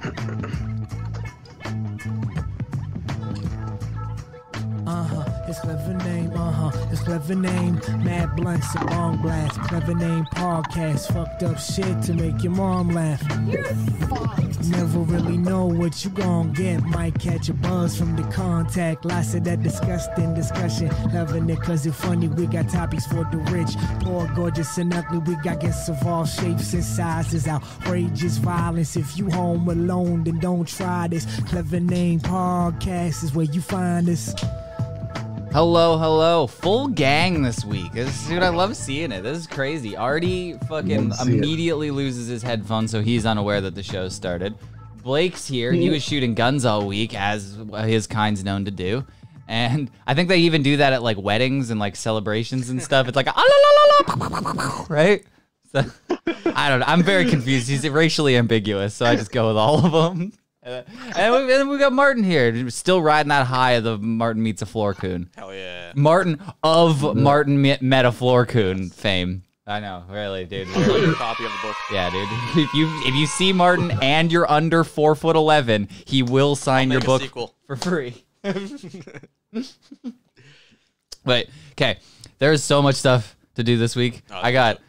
It's clever name, it's clever name. Mad blunts and long blast. Clever name podcast. Fucked up shit to make your mom laugh. You're fucked. Never really know what you gon' get. Might catch a buzz from the contact. Lots of that disgusting discussion. Loving it cause it's funny. We got topics for the rich. Poor, gorgeous, and ugly. We got guests of all shapes and sizes. Outrageous violence. If you home alone, then don't try this. Clever name podcast is where you find us. Hello. Full gang this week. Dude, I love seeing it. This is crazy. Artie fucking immediately loses his headphones, so he's unaware that the show started. Blake's here. He was shooting guns all week, as his kind's known to do. And I think they even do that at, like, weddings and, like, celebrations and stuff. It's like, right? So, I don't know. I'm very confused. He's racially ambiguous, so I just go with all of them. And then we got Martin here, still riding that high of the Martin meets a floor coon. Hell yeah. Martin met a floor coon fame. I know, really, dude. Really. Copy of the book. Yeah, dude. If you see Martin and you're under 4'11", he will sign your book for free. Wait, okay. There's so much stuff to do this week. I got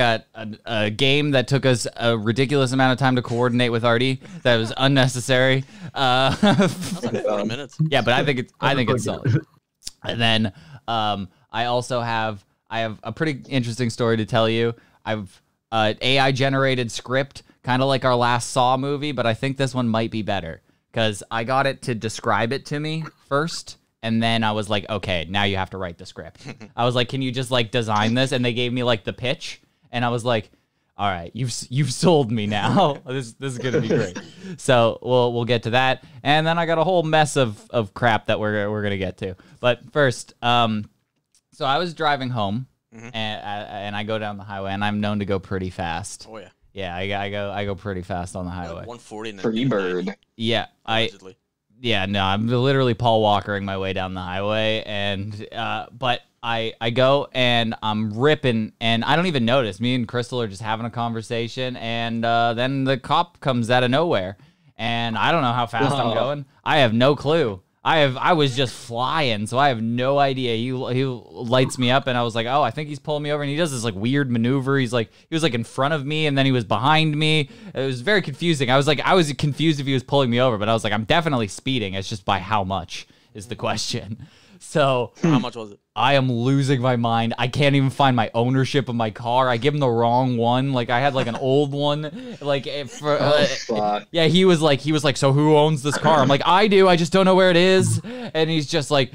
a game that took us a ridiculous amount of time to coordinate with Artie. That was unnecessary. That's like 40 minutes. Yeah, but I think it's solid. And then I have a pretty interesting story to tell you. I've AI generated script, kind of like our last Saw movie, but I think this one might be better because I got it to describe it to me first. And then I was like, okay, now you have to write the script. I was like, can you just like design this? And they gave me like the pitch. And I was like, all right, you've sold me now. This is gonna be great. So we'll get to that, and then I got a whole mess of crap that we're gonna get to. But first, so I was driving home, and I go down the highway, and I'm known to go pretty fast. Oh yeah. Yeah, I go pretty fast on the highway. 140. Free bird. Yeah, allegedly. Yeah, no, I'm literally Paul Walkering my way down the highway, and but I go and I'm ripping, and I don't even notice. Me and Crystal are just having a conversation, and then the cop comes out of nowhere, and I don't know how fast I'm going. I have no clue. I was just flying, so I have no idea. He lights me up, and I was like, oh, I think he's pulling me over, and he does this like weird maneuver. He was like in front of me, and then he was behind me. It was very confusing. I was confused if he was pulling me over, but I was like, I'm definitely speeding. It's just by how much is the question. So how much was it? I am losing my mind. I can't even find my ownership of my car. I give him the wrong one. Like I had like an old one. Like yeah, he was like, so who owns this car? I'm like, I do. I just don't know where it is. And he's just like,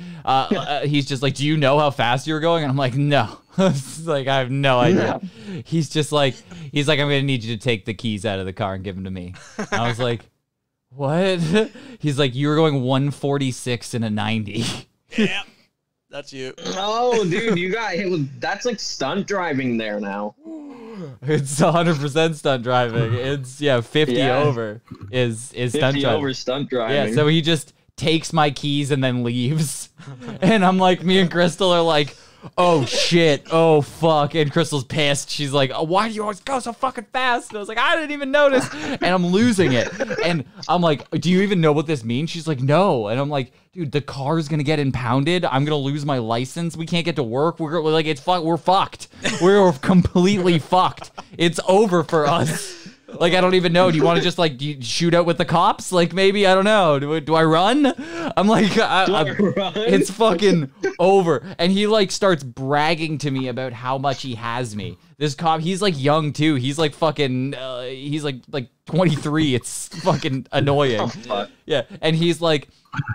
do you know how fast you were going? And I'm like, no. Like I have no idea. Yeah. He's like, I'm gonna need you to take the keys out of the car and give them to me. And I was like, what? He's like, you were going 146 in a 90. Yeah, that's you. Oh, dude, you got hit with... That's like stunt driving there now. It's 100% stunt driving. It's, 50 over is stunt driving. 50 over stunt driving. Yeah, so he just takes my keys and then leaves. And I'm like, me and Crystal are like, oh shit, oh fuck. And Crystal's pissed. She's like, oh, why do you always go so fucking fast? And I was like, I didn't even notice. And I'm losing it. And I'm like, do you even know what this means? She's like, no. And I'm like, dude, the car's gonna get impounded. I'm gonna lose my license. We can't get to work. We're like, we're fucked. We're completely fucked. It's over for us. Like, I don't even know. Do you want to just, like, shoot out with the cops? Like, maybe, I don't know. Do I run? I'm like, it's fucking over. And he, like, starts bragging to me about how much he has me. This cop, he's, like, young, too. He's, like, fucking, he's, like 23. It's fucking annoying. Yeah, and he's like,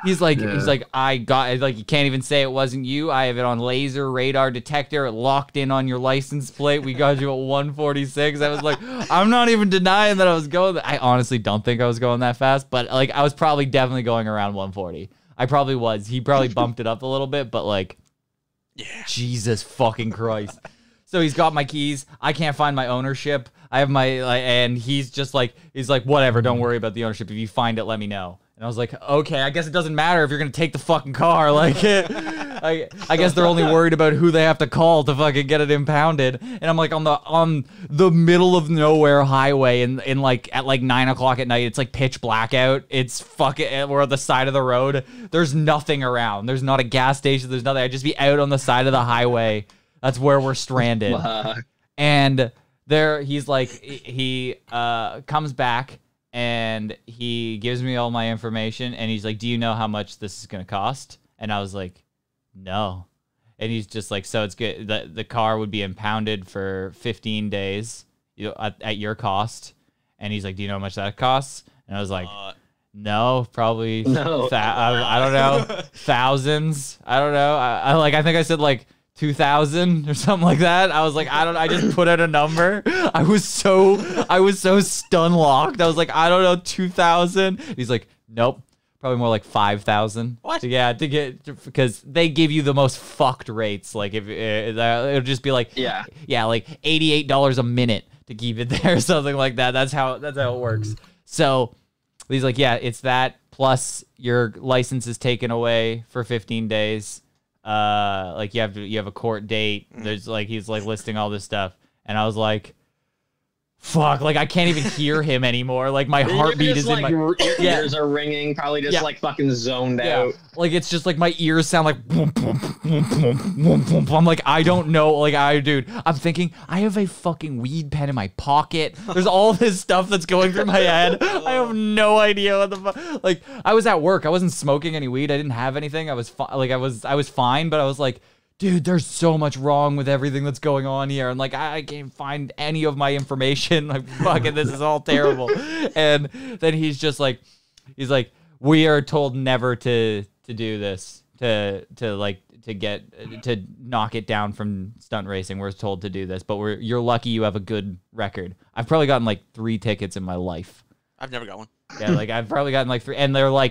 I got, like, you can't even say it wasn't you. I have it on laser radar detector locked in on your license plate. We got you at 146. I was like, I'm not even denying that I was going. I honestly don't think I was going that fast, but like I was probably definitely going around 140. I probably was. He probably bumped it up a little bit, but like, yeah, Jesus fucking Christ. So he's got my keys. I can't find my ownership. I have my, and he's like, whatever, don't worry about the ownership. If you find it, let me know. And I was like, okay, I guess it doesn't matter if you're going to take the fucking car. Like, I guess they're only worried about who they have to call to fucking get it impounded. And I'm like on the middle of nowhere highway in like at like 9 o'clock at night. It's like pitch blackout. It's fucking, we're on the side of the road. There's nothing around. There's not a gas station. There's nothing. I'd just be out on the side of the highway. That's where we're stranded. And there, he's like, he comes back. And he gives me all my information, and he's like, do you know how much this is going to cost? And I was like, no. And he's just like, so it's good. The car would be impounded for 15 days at your cost. And he's like, do you know how much that costs? And I was like, no, probably No. I don't know, thousands. I don't know. I think I said like 2,000 or something like that. I was like, I just put out a number. I was so stun locked. I was like, I don't know, 2,000. He's like, nope, probably more like 5,000. What? Yeah, to get, because they give you the most fucked rates. Like if it'll just be like, yeah, like $88 a minute to keep it there, or something like that. That's how it works. So he's like, yeah, it's that plus your license is taken away for 15 days. Like you have a court date. There's like, he's like listing all this stuff. And I was like, fuck, like I can't even hear him anymore. Like my heartbeat is like, in my ears are ringing, probably just like fucking zoned out. Like it's just like my ears sound like boom, boom, boom, boom, boom, boom, boom. I'm like, I don't know. Like I'm thinking I have a fucking weed pen in my pocket. There's all this stuff that's going through my head. I have no idea what the fuck. Like I was at work. I wasn't smoking any weed. I didn't have anything. I was I was fine, but I was like, dude, there's so much wrong with everything that's going on here. And like, I can't find any of my information. Like, fucking, this is all terrible. And then he's like, we are told never to do this, to knock it down from stunt racing. We're told to do this, but you're lucky you have a good record. I've probably gotten like 3 tickets in my life. I've never got one. Yeah, like I've probably gotten like 3, and they're like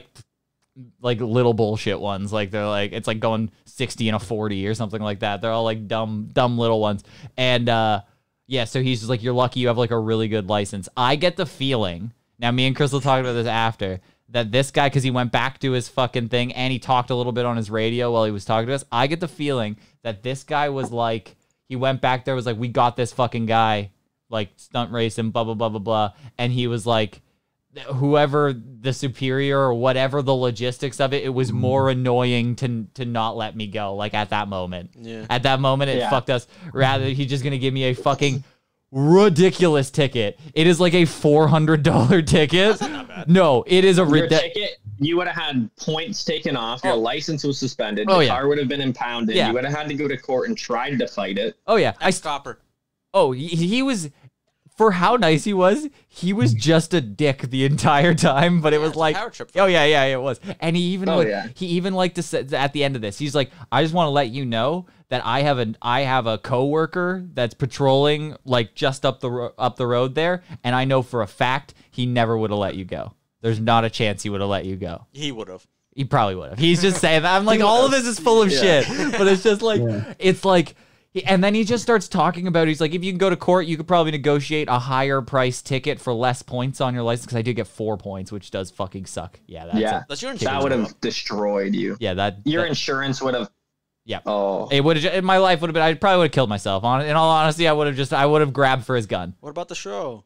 little bullshit ones. Like they're like, it's like going 60 and a 40 or something like that. They're all like dumb little ones. And yeah, so he's just like, you're lucky you have like a really good license. I get the feeling, now me and Crystal talked about this after, that this guy, because he went back to his fucking thing and he talked a little bit on his radio while he was talking to us. I get the feeling that this guy was like, he went back there, was like, we got this fucking guy, like stunt racing, blah, blah, blah, blah, blah. And he was like, whoever the superior or whatever the logistics of it, it was more annoying to not let me go. Like at that moment, at that moment, it fucked us. Rather, he's just gonna give me a fucking ridiculous ticket. It is like a $400 ticket. No, it is a ticket. You would have had points taken off. Your license was suspended. The car would have been impounded. You would have had to go to court and tried to fight it. Oh yeah, Ex-copper. Oh, he was. For how nice he was just a dick the entire time. But it was like, oh yeah, it was. And he even liked to say at the end of this, he's like, I just want to let you know that I have a coworker that's patrolling like just up the road there, and I know for a fact he never would have let you go. There's not a chance he would have let you go. He would have. He probably would have. He's just saying that. I'm like, all of this is full of shit. But it's just like, it's like. And then he just starts talking about, he's like, if you can go to court, you could probably negotiate a higher price ticket for less points on your license, because I did get 4 points, which does fucking suck. Yeah, that's your insurance. That would have destroyed you. Yeah, your insurance would have. Yeah. Oh. It would have. My life would have been. I probably would have killed myself. In all honesty, I would have grabbed for his gun. What about the show?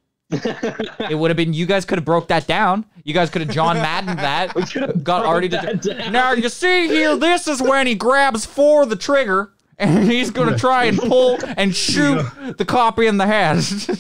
It would have been. You guys could have broke that down. You guys could have John Madden that. Got Artie to. Now you see here. This is when he grabs for the trigger. And he's gonna try and pull and shoot the copy in the head.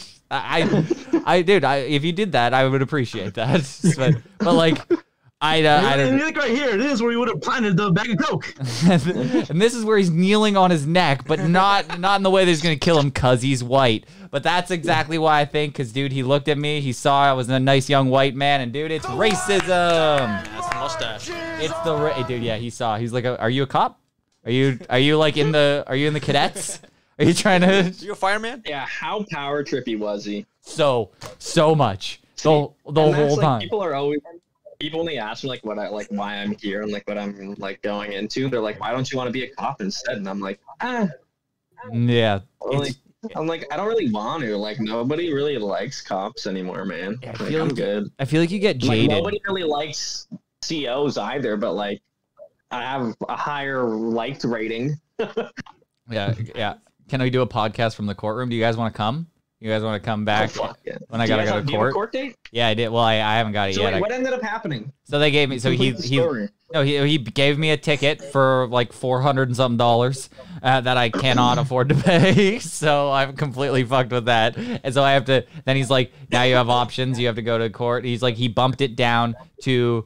If you did that, I would appreciate that. But like, I don't. Look right here. This is where he would have planted the bag of coke. And this is where he's kneeling on his neck, but not in the way that he's gonna kill him because he's white. But that's exactly why I think, because dude, he looked at me, he saw I was a nice young white man, and dude, it's racism. That's the mustache. It's dude. Yeah, he saw. He's like, are you a cop? Are you like in the cadets? Are you trying to? Are you a fireman? Yeah. How power trippy was he? So much. The whole time. People only ask me like why I'm here and like what I'm like going into. They're like, why don't you want to be a cop instead? And I'm like, yeah. I'm like, I don't really want to. Like, nobody really likes cops anymore, man. Yeah, I'm good. I feel like you get jaded. Like, nobody really likes COs either, but like I have a higher liked rating. Yeah. Can we do a podcast from the courtroom? Do you guys want to come? You guys want to come back when I gotta go to court? Do you have a court date? Yeah, I did. Well, I haven't got it yet. Wait, what ended up happening? So they gave me. So he gave me a ticket for like $400 and something that I cannot afford to pay. So I'm completely fucked with that. And so I have to. Then he's like, now you have options. You have to go to court. He's like, he bumped it down to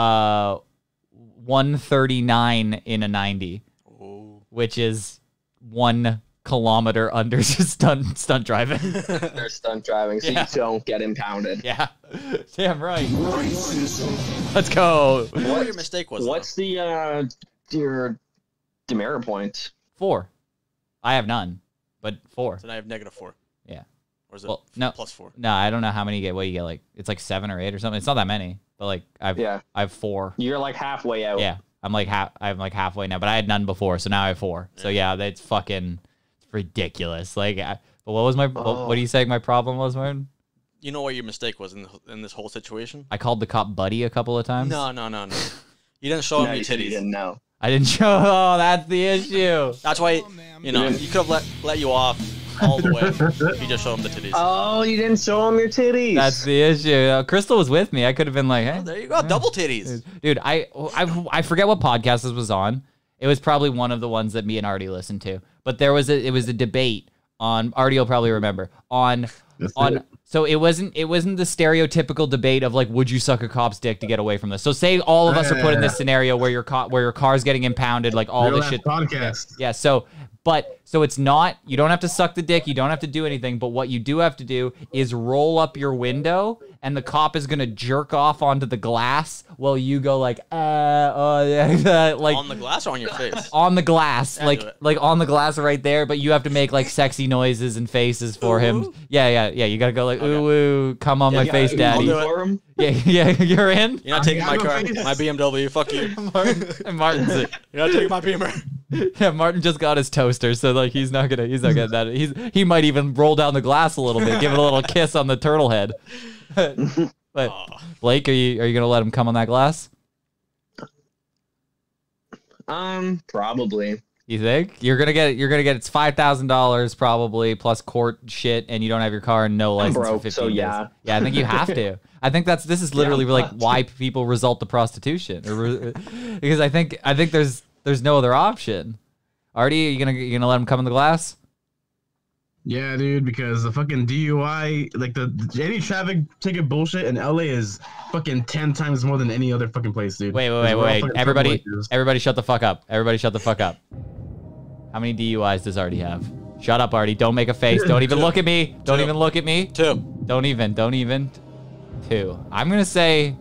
139 in a 90, which is 1 kilometer under stunt driving. They're stunt driving, so you don't get impounded. Yeah, damn right. Let's go. What your mistake was? What's the your demerit points? 4. I have none, but 4. So now I have -4. Yeah. Or is it +4? No, I don't know how many you get. What you get, like it's like 7 or 8 or something. It's not that many, but like I have 4. You're like halfway out. Yeah, I'm like halfway now, but I had none before, so now I have 4. So yeah, that's fucking ridiculous. Like, but what was my? What do you say my problem was, Martin? You know what your mistake was in this whole situation? I called the cop buddy a couple of times. No. You didn't show him your titties. You didn't know. I didn't show. Oh, that's the issue. That's why you could have let you off all the way. You just showed him the titties. Oh, you didn't show him your titties. That's the issue. Crystal was with me. I could have been like, hey, there you go, double titties, dude. I forget what podcast this was on. It was probably one of the ones that me and Artie listened to. But it was a debate on, Artie will probably remember, so it wasn't the stereotypical debate of like, would you suck a cop's dick to get away from this? So say all of us are put in this scenario where your car's getting impounded, like all this shit. Podcast. Yeah, so it's not, you don't have to suck the dick, you don't have to do anything, but what you do have to do is roll up your window, and the cop is gonna jerk off onto the glass while you go like, like on the glass or on your face? On the glass, like on the glass right there, but you have to make like sexy noises and faces for him. Yeah. You gotta go like, ooh, come on my face, daddy. Yeah, you're in. You're not taking my car, my BMW. Fuck you, Martin's it. You're not taking my Beamer. Yeah, Martin just got his toaster, so like he's not getting that. He might even roll down the glass a little bit, give it a little kiss on the turtle head. But Blake, are you gonna let him come on that glass? Probably. You think you're gonna get it's $5,000 probably plus court shit, and you don't have your car and no license for 15 days. Yeah, I think you have to. I think this is literally like why people resort to prostitution, because I think there's no other option. Artie, are you gonna let him come in the glass? Yeah, dude, because the fucking DUI, like any traffic ticket bullshit in LA is fucking 10 times more than any other fucking place, dude. Wait. Everybody shut the fuck up. Everybody shut the fuck up. How many DUIs does Artie have? Shut up, Artie. Don't make a face. Don't even look at me. Don't even look at me. 2. Don't even. 2. I'm gonna say.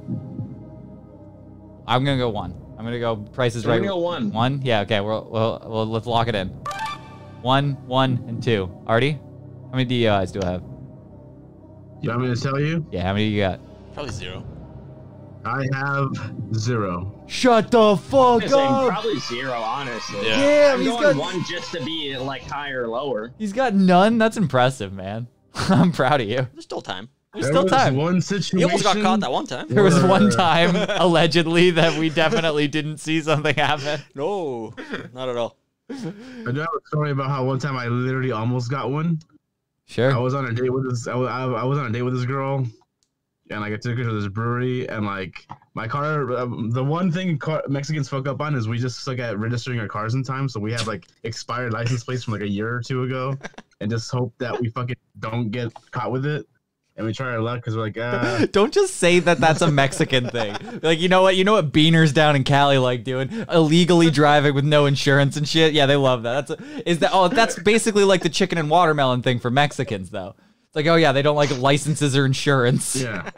I'm gonna go 1. I'm gonna go Price is Right. I'm gonna go 1. 1? Yeah. Okay. Well, let's lock it in. 1, and 2. Artie, how many DUIs do I have? You want me to tell you? Yeah. How many do you got? Probably 0. I have 0. Shut the fuck up. Probably 0, honestly. Yeah, I'm going 1 just to be like higher or lower. He's got none. That's impressive, man. I'm proud of you. There's still time. There's still time. One situation. You almost got caught that one time. There was one time, allegedly, that we definitely didn't see something happen. No, not at all. I do have a story about how one time I literally almost got one. Sure. I was on a date with this. I was on a date with this girl, and like I took her to this brewery, and like my car. The one thing Mexicans fuck up on is we just suck at registering our cars in time. So we have like expired license plates from like a year or 2 ago, and just hope that we fucking don't get caught with it. And we try our luck because we're like, Don't just say that that's a Mexican thing. Like, you know what beaners down in Cali like doing? Illegally driving with no insurance and shit. Yeah, they love that. That's basically like the chicken and watermelon thing for Mexicans, though. It's like, oh yeah, they don't like licenses or insurance. Yeah.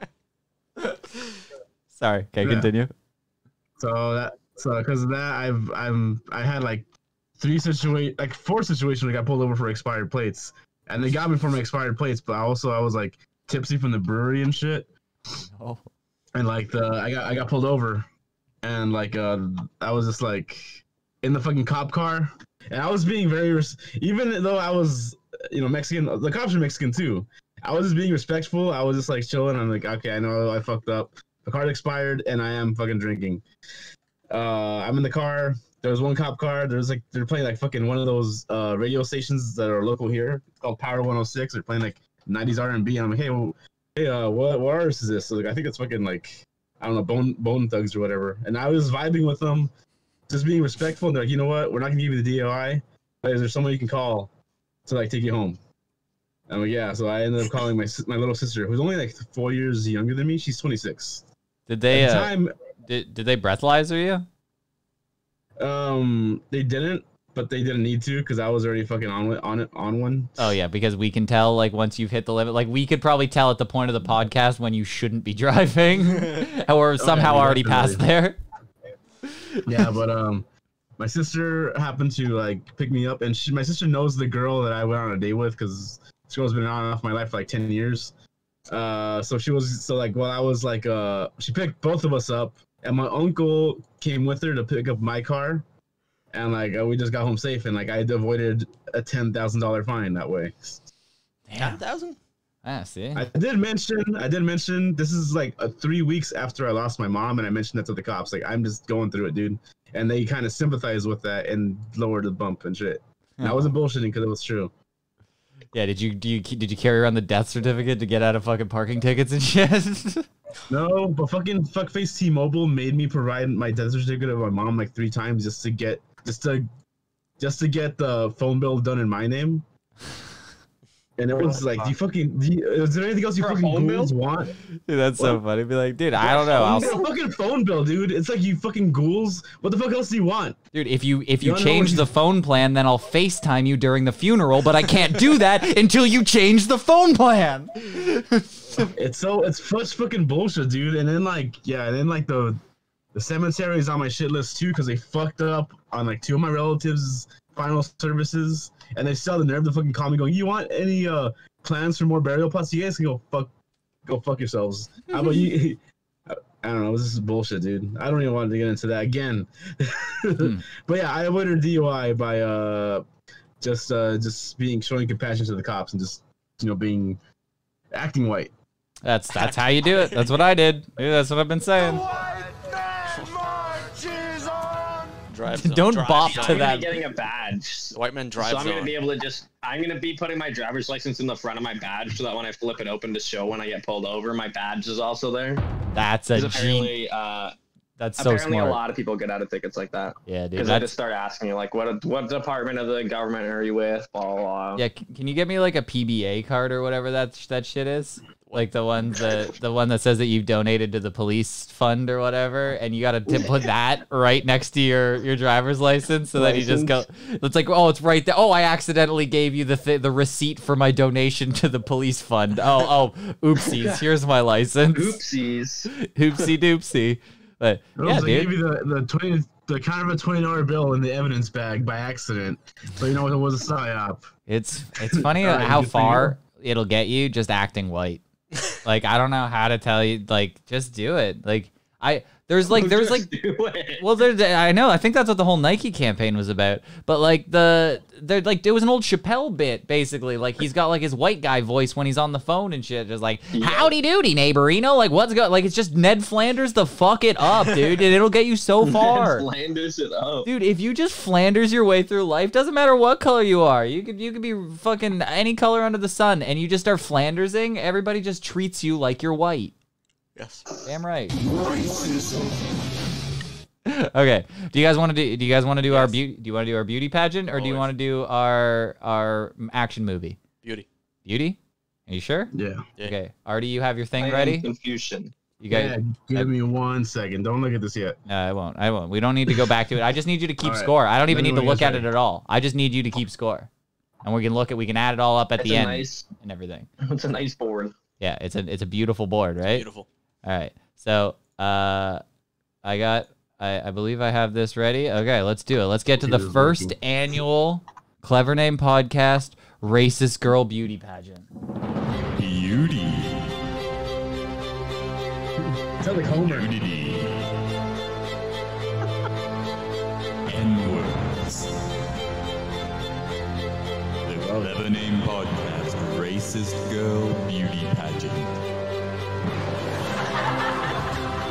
Sorry. Okay, yeah. Continue. So because of that, I had like 4 situations where I got pulled over for expired plates, and they got me for my expired plates. But I was like tipsy from the brewery and shit. Oh. And like I got pulled over, and like I was just like in the fucking cop car, and I was being very even though I was Mexican, the cops are Mexican too. I was just being respectful. I was just like chilling. I'm like, okay, I know I fucked up, the card expired, and I am fucking drinking. I'm in the car. There was one cop car. They're playing like fucking one of those radio stations that are local here. It's called Power 106. They're playing like 90s R&B. And I'm like, what artist is this? So, like, I think it's fucking like, I don't know, Bone Thugs or whatever. And I was vibing with them, just being respectful. And they're like, you know what? We're not gonna give you the DOI. But is there someone you can call to like take you home? I'm like, yeah. So I ended up calling my little sister, who's only like 4 years younger than me. She's 26. Did they did they breathalyzer you? They didn't, but they didn't need to because I was already fucking on one. Oh yeah, because we can tell like once you've hit the limit. Like we could probably tell at the point of the podcast when you shouldn't be driving, or somehow already passed there. Yeah, but my sister happened to like pick me up, and my sister knows the girl that I went on a date with because this girl's been on and off my life for like 10 years. So she was while I was like she picked both of us up. And my uncle came with her to pick up my car, and like we just got home safe, and like I avoided a $10,000 fine that way. 10,000? Ah, see. I did mention this is like 3 weeks after I lost my mom, and I mentioned that to the cops. Like I'm just going through it, dude, and they kind of sympathized with that and lowered the bump and shit. And I wasn't bullshitting because it was true. Yeah, did you carry around the death certificate to get out of fucking parking tickets and shit? No, but fucking fuckface T-Mobile made me provide my death certificate of my mom like 3 times just to get the phone bill done in my name. And it was like, is there anything else you fucking ghouls want? Dude, that's so funny. Be like, dude, I don't know. I'll get a fucking phone bill, dude. It's like, you fucking ghouls. What the fuck else do you want? Dude, if you change the phone plan, then I'll FaceTime you during the funeral, but I can't do that until you change the phone plan. It's such fucking bullshit, dude. And then the cemetery is on my shit list too because they fucked up on like 2 of my relatives' final services, and they still have the nerve to fucking call me going, you want any plans for more burial plots? You guys can go fuck yourselves. How about you? I don't know. This is bullshit, dude. I don't even want to get into that again. But yeah, I avoided DUI by just showing compassion to the cops and just acting white. That's how you do it. That's what I did. Dude, that's what I've been saying. Don't bop to that. I'm getting a badge. The white man drives. So I'm gonna be able to I'm gonna be putting my driver's license in the front of my badge so that when I flip it open to show when I get pulled over, my badge is also there. That's apparently that's so apparently smart. A lot of people get out of tickets like that. Yeah, dude. Because they just start asking you like, what department of the government are you with? Blah blah blah. Yeah, can you get me like a PBA card or whatever that shit is? Like the one that says that you've donated to the police fund or whatever, and you gotta put that right next to your driver's license, so that you just go. It's like, oh, it's right there. Oh, I accidentally gave you the receipt for my donation to the police fund. Oh, oopsies. Here's my license. Oopsies. Oopsie doopsie. But yeah, they dude. gave you the kind of a $20 bill in the evidence bag by accident, so you know it was a psyop. It's funny how far it'll get you just acting white. Like, I don't know how to tell you, like, just do it. Like, there's like, I know, I think that's what the whole Nike campaign was about. But like it was an old Chappelle bit, basically. Like, he's got like his white guy voice when he's on the phone and shit. Just like, howdy doody, neighborino. Like, what's going, like, it's just Ned Flanders the fuck it up, dude. And it'll get you so far. Ned Flanders it up. Dude, if you just Flanders your way through life, doesn't matter what color you are. You could be fucking any color under the sun, and you just start Flandersing, everybody just treats you like you're white. Yes. Damn right. Okay. Do you guys want to do our beauty? Do you want to do our beauty pageant, or do you want to do our action movie? Beauty. Beauty? Are you sure? Yeah. Okay. Artie, you have your thing I ready? am Confucian. You guys. Give me 1 second. Don't look at this yet. No, I won't. We don't need to go back to it. I just need you to keep score. I don't even need to look at it at all. I just need you to keep score, and we can add it all up at the end and everything. It's a nice board. Yeah, it's a beautiful board, right? Beautiful. All right. So, I believe I have this ready. Okay, let's do it. Let's get to the first annual Clever Name Podcast Racist Girl Beauty Pageant. Beauty. Sounds like Homer. Beauty. N-words. The Clever Name Podcast Racist Girl Beauty Pageant.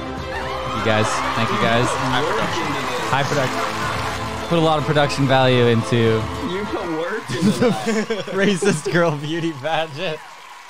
you guys. Thank you guys. High production. Put a lot of production value into. You put work into that. Racist Girl Beauty Pageant.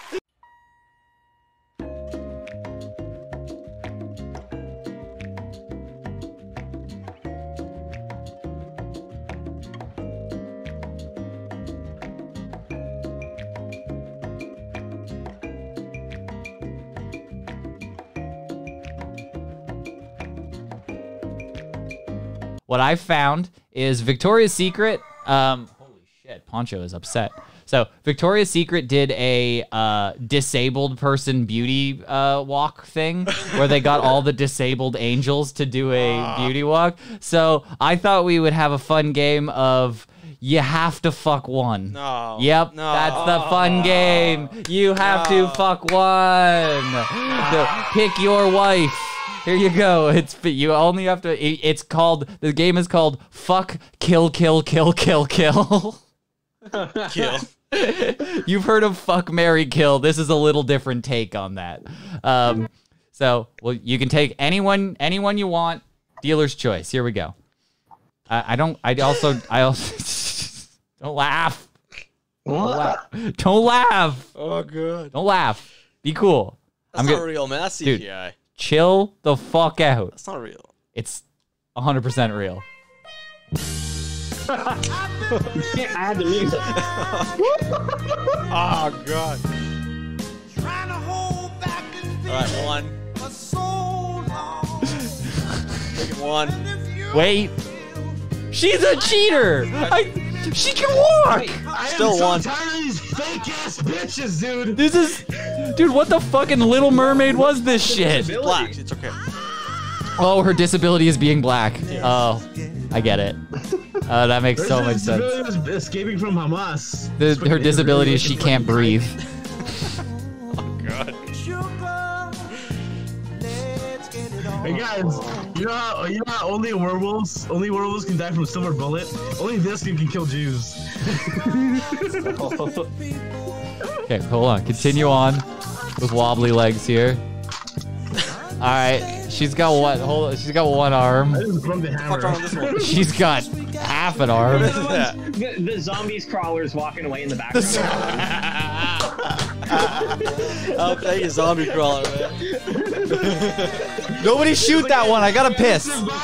What I found is Victoria's Secret. Holy shit, Poncho is upset. So Victoria's Secret did a disabled person beauty walk thing where they got all the disabled angels to do a beauty walk. So I thought we would have a fun game of you have to fuck one. No. Yep, no. that's the fun game. You have to fuck one. So pick your wife. Here you go. You only have to. It's called. The game is called Fuck Kill Kill Kill Kill Kill. Kill. You've heard of Fuck Marry Kill. This is a little different take on that. So well, you can take anyone you want. Dealer's choice. Here we go. I also don't laugh. Don't laugh. Oh good. Don't laugh. Be cool. That's not real, man. That's CGI. Dude, chill the fuck out. That's not real. It's 100% real. I had the music. Oh god. Alright, one. Take it one. Wait. She's a cheater. She can walk. Still one. I'm so tired of these fake ass bitches, dude. This is, dude. What the fucking Little Mermaid was this shit? Black. It's okay. Oh, her disability is being black. Oh, I get it. That makes so much sense. Escaping from Hamas. Her disability is she can't breathe. Oh god. Hey guys, you know how only werewolves can die from a silver bullet? Only this can kill Jews. Okay, hold on. Continue on with wobbly legs here. All right, she's got what? Hold on. She's got one arm. I just broke the hammer. She's got half an arm. The zombies crawlers walking away in the background. I'll take a zombie crawler, man. Nobody shoot that one. I gotta piss.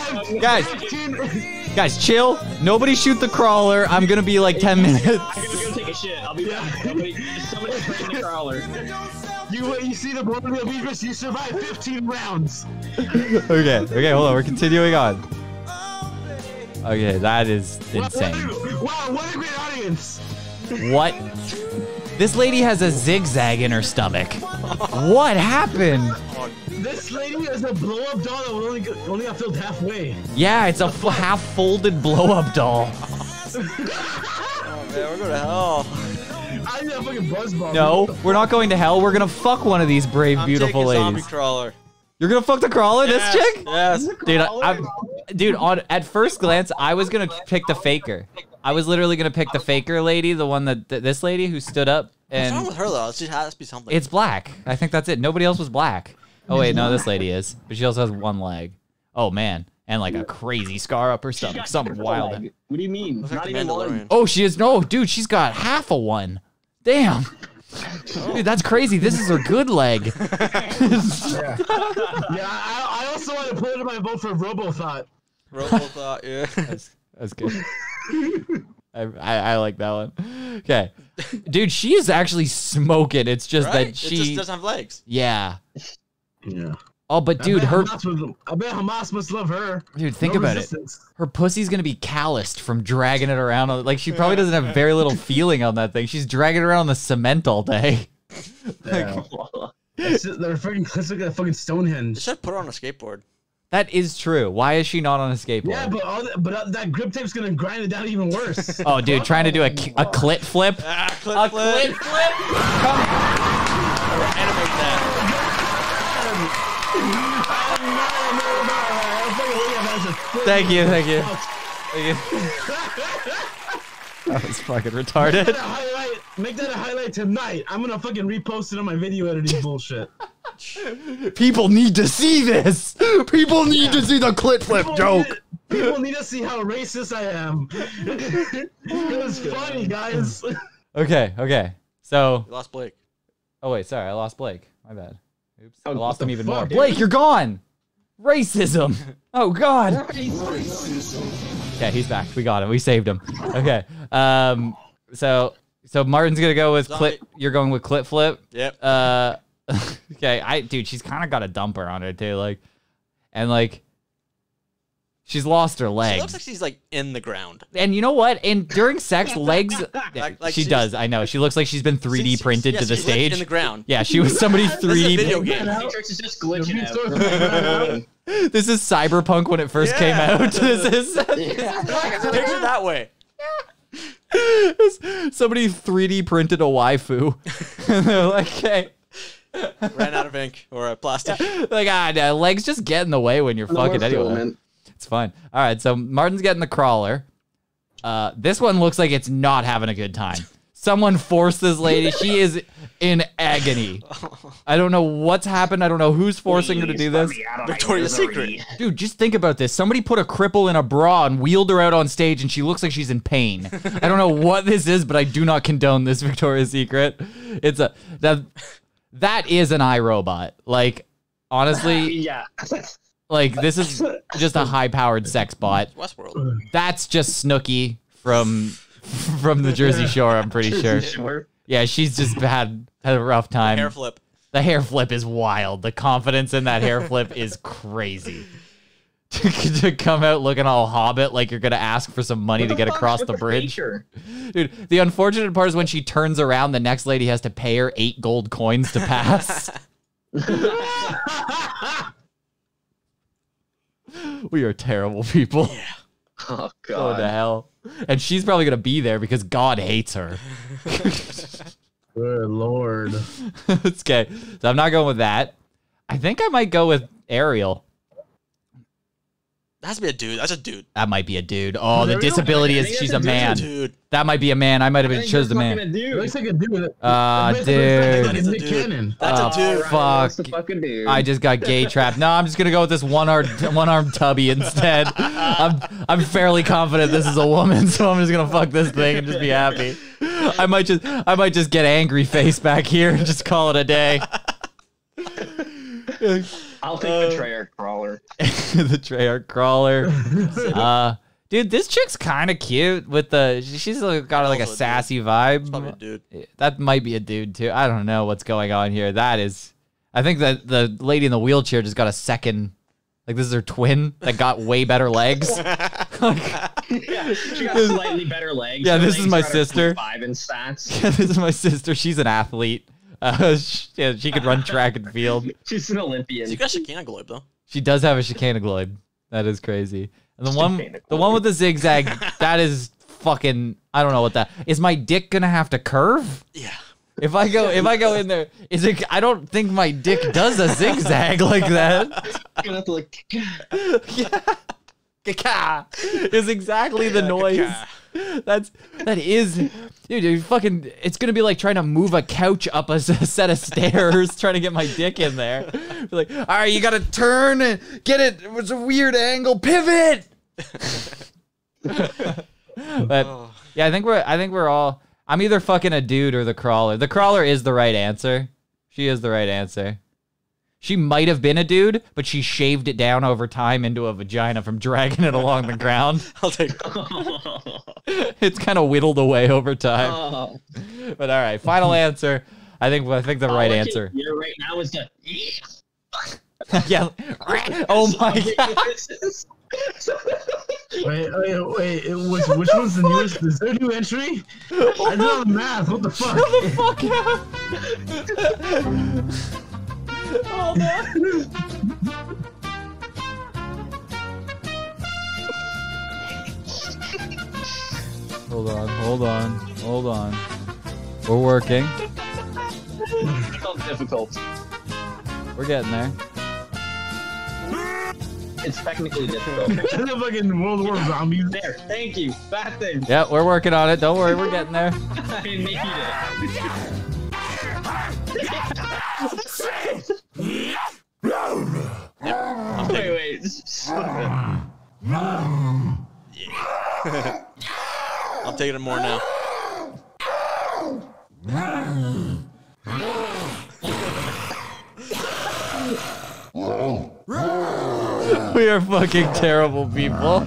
Guys, chill. Nobody shoot the crawler. I'm gonna be like 10 minutes. I'm gonna go take a shit. I'll be back. Somebody bring the crawler. You see the Border Beavers, you survived 15 rounds. Okay, hold on. We're continuing on. Okay, that is insane. Wow, what a great audience. What? This lady has a zigzag in her stomach. What happened? This lady is a blow-up doll that only got filled halfway. Yeah, it's a half-folded blow-up doll. Oh man, we're going to hell. I need a fucking buzzball. No, we're not going to hell. We're gonna fuck one of these brave, beautiful ladies. ladies. Zombie crawler. You're gonna fuck the crawler, this chick? Yes. Dude, at first glance, I was gonna pick the faker. I was literally gonna pick the faker lady, the one that this lady who stood up and. What's wrong with her though? She has to be something. It's black. I think that's it. Nobody else was black. Oh wait, no, this lady is, but she also has one leg. Oh man, and like a crazy scar up her stomach, something wild. What do you mean? Not even one. Oh, she is no, dude. She's got half a one. Damn. Dude, that's crazy. This is her good leg. Yeah, I also want to put in my vote for RoboThought. RoboThought, yeah. That's good. I like that one. Okay. Dude, she is actually smoking. It's just that she... It just doesn't have legs. Yeah. Yeah. Oh, but dude, I bet Hamas must love her. Dude, think about it. Her pussy's gonna be calloused from dragging it around. Like, she probably doesn't have very little feeling on that thing. She's dragging it around on the cement all day. Yeah. They're fucking like a fucking Stonehenge. You should put her on a skateboard. That is true. Why is she not on a skateboard? Yeah, but that grip tape's gonna grind it down even worse. Oh, dude, trying to do a clit flip? Clit flip. Come animate that. Thank you. That was fucking retarded. Make that a highlight tonight. I'm gonna fucking repost it on my video editing bullshit. People need to see this. People need to see the clit flip joke. People need to see how racist I am. It was funny, guys. Okay. So. You lost Blake. Oh, wait, sorry. I lost Blake. My bad. Oops. I Oh, lost him even more. dude? Blake, you're gone. Racism. Oh, God. Okay, he's back. We got him. We saved him. Okay. So Martin's going to go with clit. You're going with clit flip? Yep. Okay. Dude, she's kind of got a dumper on her, too. Like, she's lost her legs. She looks like she's like in the ground. And you know what? And during sex, legs. Like she does. I know. She looks like she's been 3D printed to the she's like stage. in the ground. Yeah, she was somebody 3D. video game. Matrix is just glitching out. This is Cyberpunk when it first came out. This is Picture that way. somebody 3D printed a waifu. And they're like, hey. Ran out of ink or plastic. Like, legs just get in the way when you're fucking anyway. It's fine. All right, so Martin's getting the crawler. This one looks like it's not having a good time. Someone forced this lady. She is in agony. I don't know what's happened. I don't know who's forcing her to do this. Victoria's Secret. Dude, just think about this. Somebody put a cripple in a bra and wheeled her out on stage, and she looks like she's in pain. I don't know what this is, but I do not condone this Victoria's Secret. It's that is an iRobot. Like, honestly, Yeah. like this is just a high-powered sex bot. Westworld. That's just Snooki from the Jersey Shore, I'm pretty sure. Yeah, she's just had a rough time. Hair flip. The hair flip is wild. The confidence in that hair flip is crazy. To come out looking all Hobbit like you're gonna ask for some money to get across the bridge. Dude, the unfortunate part is when she turns around, the next lady has to pay her 8 gold coins to pass. We are terrible people. Yeah. Oh, God. What the hell? And she's probably gonna be there because God hates her. Good Lord. It's okay. So I'm not going with that. I think I might go with Ariel. That has to be a dude. That's a dude. That might be a dude. Oh, the disability is she's a man. Dude. That might be a man. I might have been chose the man. It looks like a dude. Dude. That's a dude. Cannon. That's a dude. Fuck. That's a fucking dude. I just got gay trapped. No, I'm just gonna go with this one-armed tubby instead. I'm fairly confident this is a woman, so I'm just gonna fuck this thing and just be happy. I might just get angry face back here and just call it a day. I'll take the Treyarch crawler. The Treyarch crawler. Dude, this chick's kind of cute with she's got like a sassy vibe. Probably a dude. That might be a dude too. I don't know what's going on here. I think that the lady in the wheelchair just got a second, like this is her twin that got way better legs. Yeah, she got slightly better legs. Yeah, Her this is legs my got a sister. 5 in stats. Yeah, this is my sister. She's an athlete. She could run track and field. She's an Olympian. You got Shakina Globe though. She does have a chicanogloid. That is crazy. And the one with the zigzag, that is fucking. I don't know what that is. My dick gonna have to curve? Yeah. If I go in there, is it? I don't think my dick does a zigzag like that. Gonna have to like. Caca is exactly the noise. That is, dude. Fucking, it's gonna be like trying to move a couch up a set of stairs, trying to get my dick in there. Like, all right, you gotta turn and get it. It was a weird angle. Pivot. But yeah, I think we're all. I'm either fucking a dude or the crawler. The crawler is the right answer. She is the right answer. She might have been a dude, but she shaved it down over time into a vagina from dragging it along the ground. I'll take It's kind of whittled away over time. But all right, final answer. I think the right answer. You're right now is the Yeah. Oh my god. Wait. Which one's the newest? Is there a new entry? I know the math. What the fuck? Shut the fuck up. Oh man. Hold on. We're working. It's difficult. We're getting there. It's technically difficult. The fucking World War Zombies. There, thank you. That thing. Yeah, we're working on it. Don't worry, we're getting there. I made it. Wait. I'm taking it more now. We are fucking terrible people.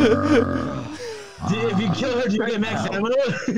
If you kill her, do you get max ammo?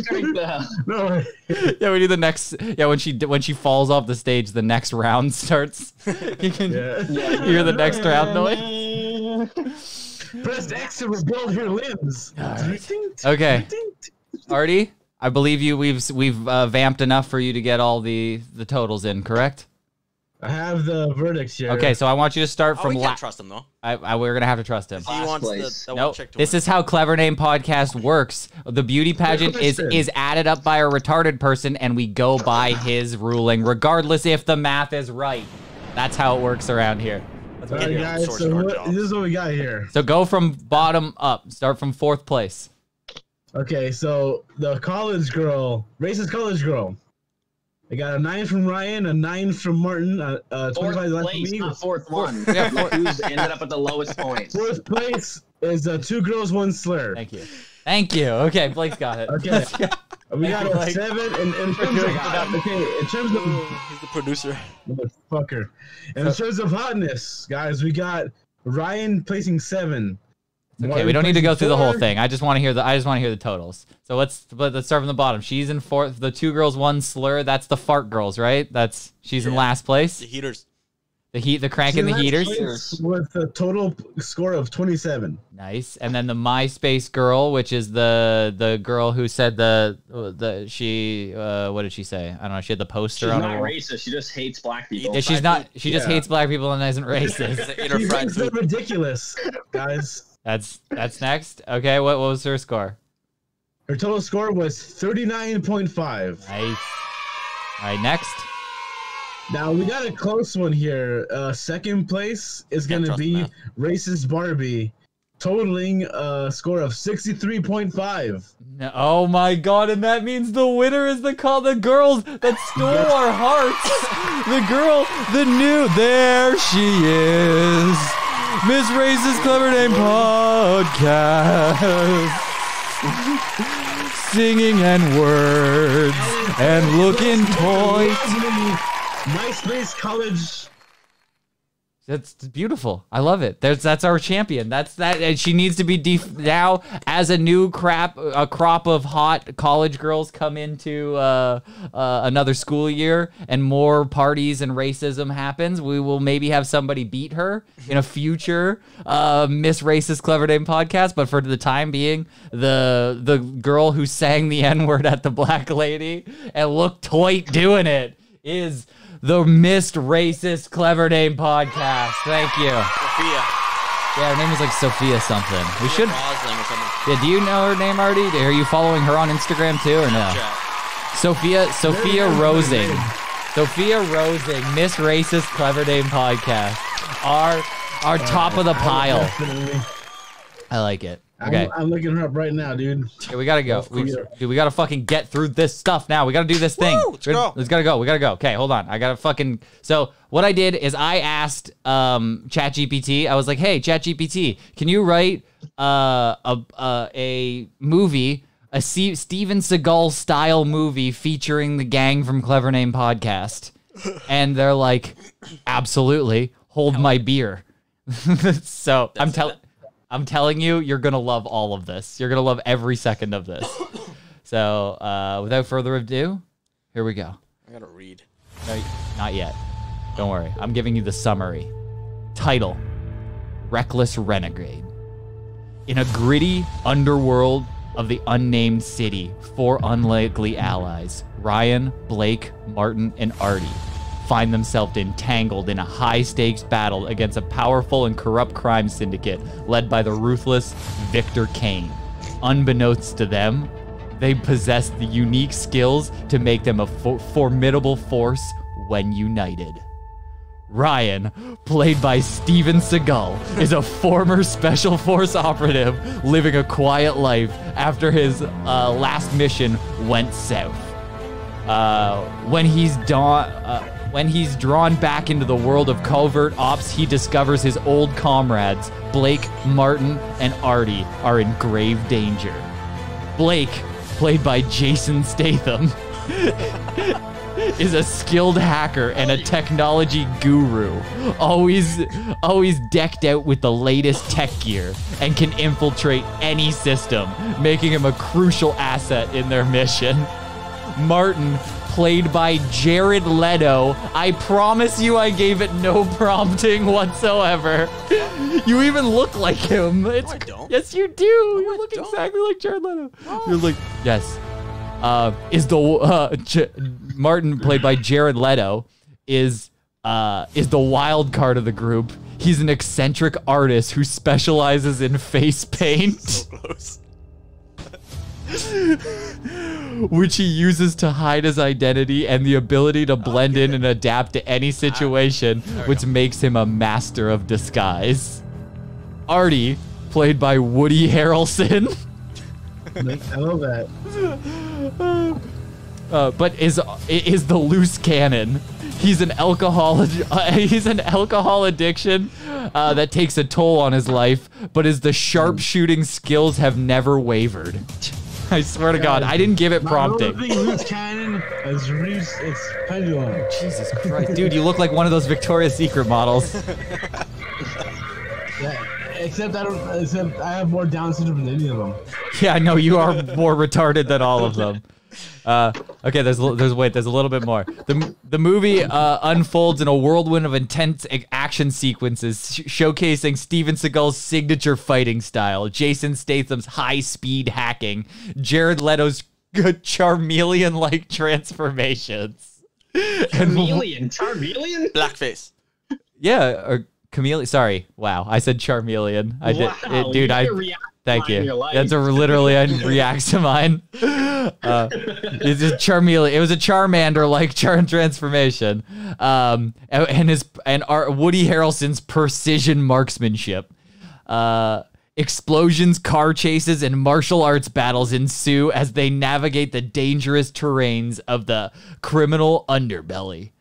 No. Yeah, we do the next. Yeah, when she falls off the stage, the next round starts. You can hear the next round noise. Press X to rebuild her limbs. Right. Okay, Artie, I believe you. We've vamped enough for you to get all the totals in. Correct? I have the verdicts here. Okay, so I want you to start from. We can't trust him though. We're gonna have to trust him. He wants the nope. chick to This is how Clever Name Podcast works. The beauty pageant is added up by a retarded person, and we go by his ruling, regardless if the math is right. That's how it works around here. All right, guys. So this is what we got here. So go from bottom up. Start from 4th place. Okay, so the college girl, racist college girl. I got a 9 from Ryan, a 9 from Martin, 25 left from me. Not fourth one. Who's ended up at the lowest point? 4th place is 2 girls, 1 slur. Thank you. Thank you. Okay, Blake's got it. Okay. We got a 7 in terms of he's the producer. Motherfucker. In terms of hotness, guys, we got Ryan placing 7. Okay, we don't need to go through the whole thing. I just want to hear the totals. So let's start from the bottom. She's in 4th. The 2 girls, 1 slur. That's the fart girls, right? She's in last place. The heaters. The crank and the heaters. With a total score of 27. Nice. And then the MySpace girl, which is the girl who said she what did she say? I don't know. She had the poster on her wall. She's not racist. She just hates black people. Yeah, she's not. She just hates black people and isn't racist. She's so ridiculous, guys. That's next. Okay, what was her score? Her total score was 39.5. Nice. All right, next. Now we got a close one here. 2nd place is gonna be Racist Barbie, totaling a score of 63.5. No, oh my god! And that means the winner is the girls that stole our hearts. There she is. Miss Racist Clever Name Podcast. Singing and words and looking toys. MySpace college. That's beautiful. I love it. That's our champion. That's that. And she needs to be now as a new crop of hot college girls come into another school year and more parties and racism happens. We will maybe have somebody beat her in a future Miss Racist Clever Name podcast. But for the time being, the girl who sang the N-word at the black lady and looked toit doing it is the Miss Racist Clever Name Podcast. Thank you. Sophia. Yeah, her name is like Sophia something. We should. Rosling or something. Yeah, do you know her name, Artie? Are you following her on Instagram too, or no? Sophia Rosing. Sophia Rosing, Miss Racist Clever Name Podcast. Our top of the pile. Definitely. I like it. Okay. I'm looking her up right now, dude. Okay, we gotta go. We gotta fucking get through this stuff now. We gotta do this thing. Woo, let's go. We gotta go. Okay, hold on. I gotta fucking. So what I did is I asked ChatGPT. I was like, "Hey, ChatGPT, can you write a movie, a Steven Segal style movie featuring the gang from Clever Name Podcast?" And they're like, "Absolutely. Hold my beer." So I'm telling you, you're going to love all of this. You're going to love every second of this. So, without further ado, here we go. I gotta read. No, not yet. Don't worry. I'm giving you the summary. Title: Reckless Renegade. In a gritty underworld of the unnamed city, 4 unlikely allies, Ryan, Blake, Martin, and Artie, find themselves entangled in a high-stakes battle against a powerful and corrupt crime syndicate led by the ruthless Victor Kane. Unbeknownst to them, they possess the unique skills to make them a formidable force when united. Ryan, played by Steven Segal, is a former Special Force operative living a quiet life after his last mission went south. When he's When he's drawn back into the world of covert ops, he discovers his old comrades, Blake, Martin, and Artie, are in grave danger. Blake, played by Jason Statham, is a skilled hacker and a technology guru, always decked out with the latest tech gear and can infiltrate any system, making him a crucial asset in their mission. Martin, played by Jared Leto. I promise you I gave it no prompting whatsoever. You even lolook like him. No, I don't. Yes, you do. You look exactly like Jared Leto. Oh. You're like, yes. Martin, played by Jared Leto, is the wild card of the group. He's an eccentric artist who specializes in face paint. So close. Which he uses to hide his identity and the ability to blend in and adapt to any situation, which makes him a master of disguise. Artie, played by Woody Harrelson. I love that. But is the loose cannon. He's an alcohol addiction that takes a toll on his life, but the sharpshooting skills have never wavered. I swear to God, I didn't give it prompting. Loose cannon is it's pendulum. Jesus Christ, dude, you look like one of those Victoria's Secret models. Yeah, except I have more Down syndrome than any of them. Yeah, no, you are more retarded than all of them. Okay, there's a little bit more. The movie unfolds in a whirlwind of intense action sequences, showcasing Steven Seagal's signature fighting style, Jason Statham's high-speed hacking, Jared Leto's Charmeleon-like transformations. Charmeleon? Blackface. Yeah, or chameleon. Sorry, wow, I said Charmeleon. I did, Wow, dude. Thank you. That's literally I react to mine. It's just Charmeleon. It was a Charmander-like transformation. And Woody Harrelson's precision marksmanship. Explosions, car chases, and martial arts battles ensue as they navigate the dangerous terrains of the criminal underbelly.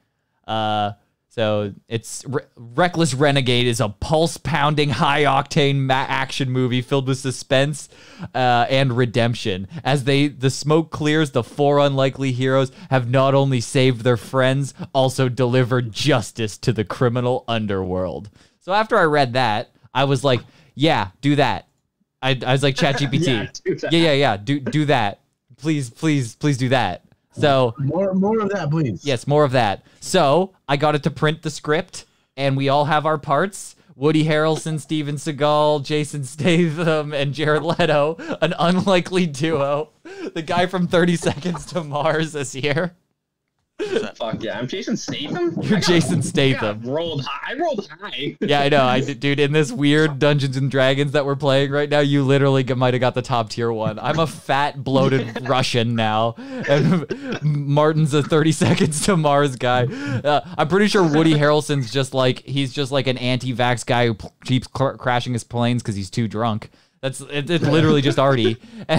So it's Reckless Renegade is a pulse-pounding, high-octane action movie filled with suspense and redemption. As the smoke clears, the four unlikely heroes have not only saved their friends, also delivered justice to the criminal underworld. So after I read that, I was like, yeah, do that. I was like, ChatGPT. Yeah, do that. Please do that. So more of that, please. Yes, more of that. So I got it to print the script, and we all have our parts. Woody Harrelson, Steven Seagal, Jason Statham, and Jared Leto, an unlikely duo. The guy from 30 Seconds to Mars is here. Fuck yeah, I'm Jason Statham? You're Jason Statham. I rolled high. Yeah, I know. Dude, in this weird Dungeons and Dragons that we're playing right now, you literally might have got the top tier one. I'm a fat, bloated Russian now. And Martin's a 30 Seconds to Mars guy. I'm pretty sure Woody Harrelson's he's just like an anti-vax guy who keeps crashing his planes because he's too drunk. It's literally just Artie.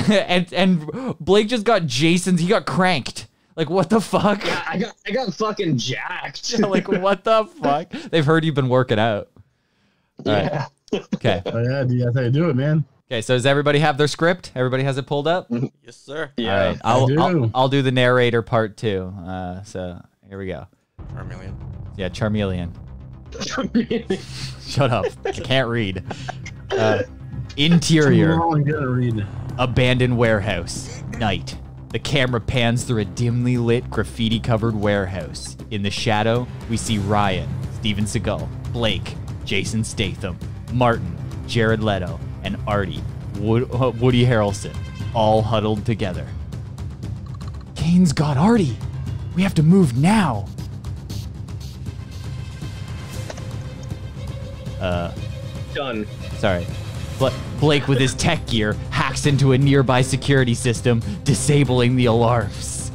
And Blake just got he got cranked. Like, what the fuck? Yeah, I got fucking jacked. Yeah, like, what the fuck? They've heard you've been working out. All right. Okay. Oh, yeah, dude, that's how you do it, man. Okay, so does everybody have their script? Everybody has it pulled up? Yes, sir. Yeah. All right. I'll do the narrator part too. So here we go. Charmeleon. Yeah, Charmeleon. Shut up. I can't read. Interior. I'm gonna read. Abandoned warehouse. Night. The camera pans through a dimly lit, graffiti-covered warehouse. In the shadow, we see Ryan, Steven Seagal, Blake, Jason Statham, Martin, Jared Leto, and Artie, Woody Harrelson, all huddled together. Kane's got Artie. We have to move now. Done. Sorry. Blake, with his tech gear, hacks into a nearby security system, disabling the alarms.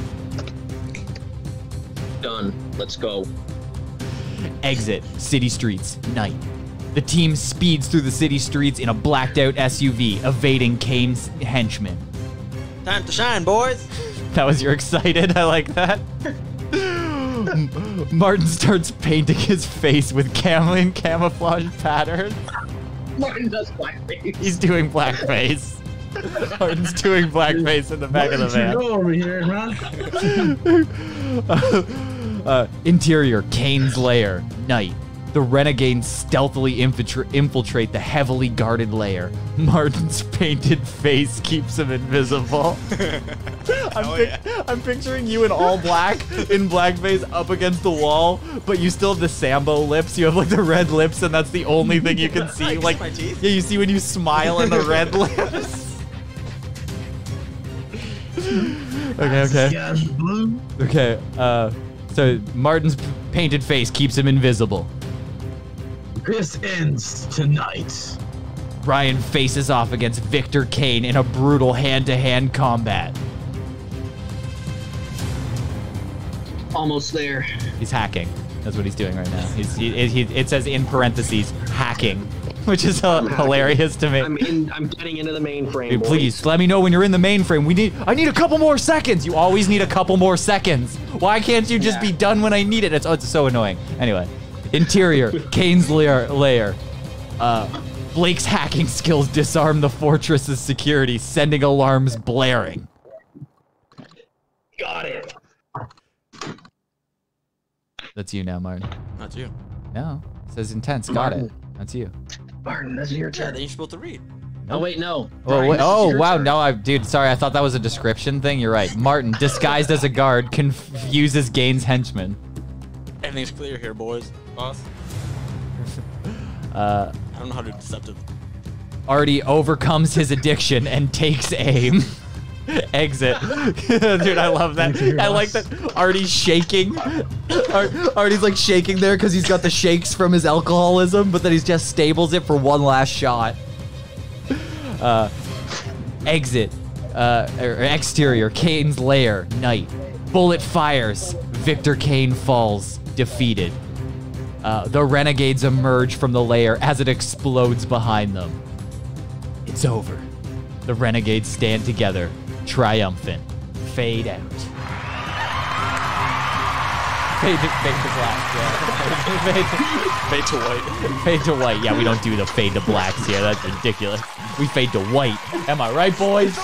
Done. Let's go. Exit, city streets, night. The team speeds through the city streets in a blacked-out SUV, evading Kane's henchmen. Time to shine, boys. That was your excited? I like that. Martin starts painting his face with camouflage patterns. Martin does blackface. He's doing blackface. Martin's doing blackface in the back of the van. Go over here, huh? Interior, Kane's lair, night. The renegades stealthily infiltrate the heavily guarded lair. Martin's painted face keeps him invisible. I'm picturing you in all black, in blackface, up against the wall, but you still have the Sambo lips. You have like the red lips, and that's the only thing you can see. Like, my teeth? yeah, you see when you smile in the red lips. Okay. So Martin's painted face keeps him invisible. This ends tonight. Ryan faces off against Victor Kane in a brutal hand-to-hand combat. Almost there. He's hacking. That's what he's doing right now. It says in parentheses, hacking, which is hilarious to me. I'm getting into the mainframe. Dude, please let me know when you're in the mainframe. I need a couple more seconds. You always need a couple more seconds. Why can't you just be done when I need it? It's so annoying. Anyway, interior, Kane's lair. Blake's hacking skills disarm the fortress's security, sending alarms blaring. Got it. That's you now, Martin. Not you. No, it says intense. Martin. Got it. That's you. Martin, this is your Yeah, turn. then you're supposed to read. Oh wait, no. Oh, Brian, wait, this is oh your wow, turn. no, dude, sorry, I thought that was a description thing. You're right. Martin, disguised as a guard, confuses Gaines' henchman. Everything's clear here, boys. Boss. Uh, I don't know how to do deceptive. Artie overcomes his addiction and takes aim. Exit. Dude, I love that. I like that Artie's shaking. Artie's like shaking there because he's got the shakes from his alcoholism, but then he just stables it for one last shot. Exit. Exterior, Kane's lair, night. Bullet fires. Victor Kane falls, defeated. The renegades emerge from the lair as it explodes behind them. It's over. The renegades stand together, triumphant. Fade out. Fade to black, yeah. Fade to white. Fade to white. Yeah, we don't do the fade to blacks here. That's ridiculous. We fade to white. Am I right, boys?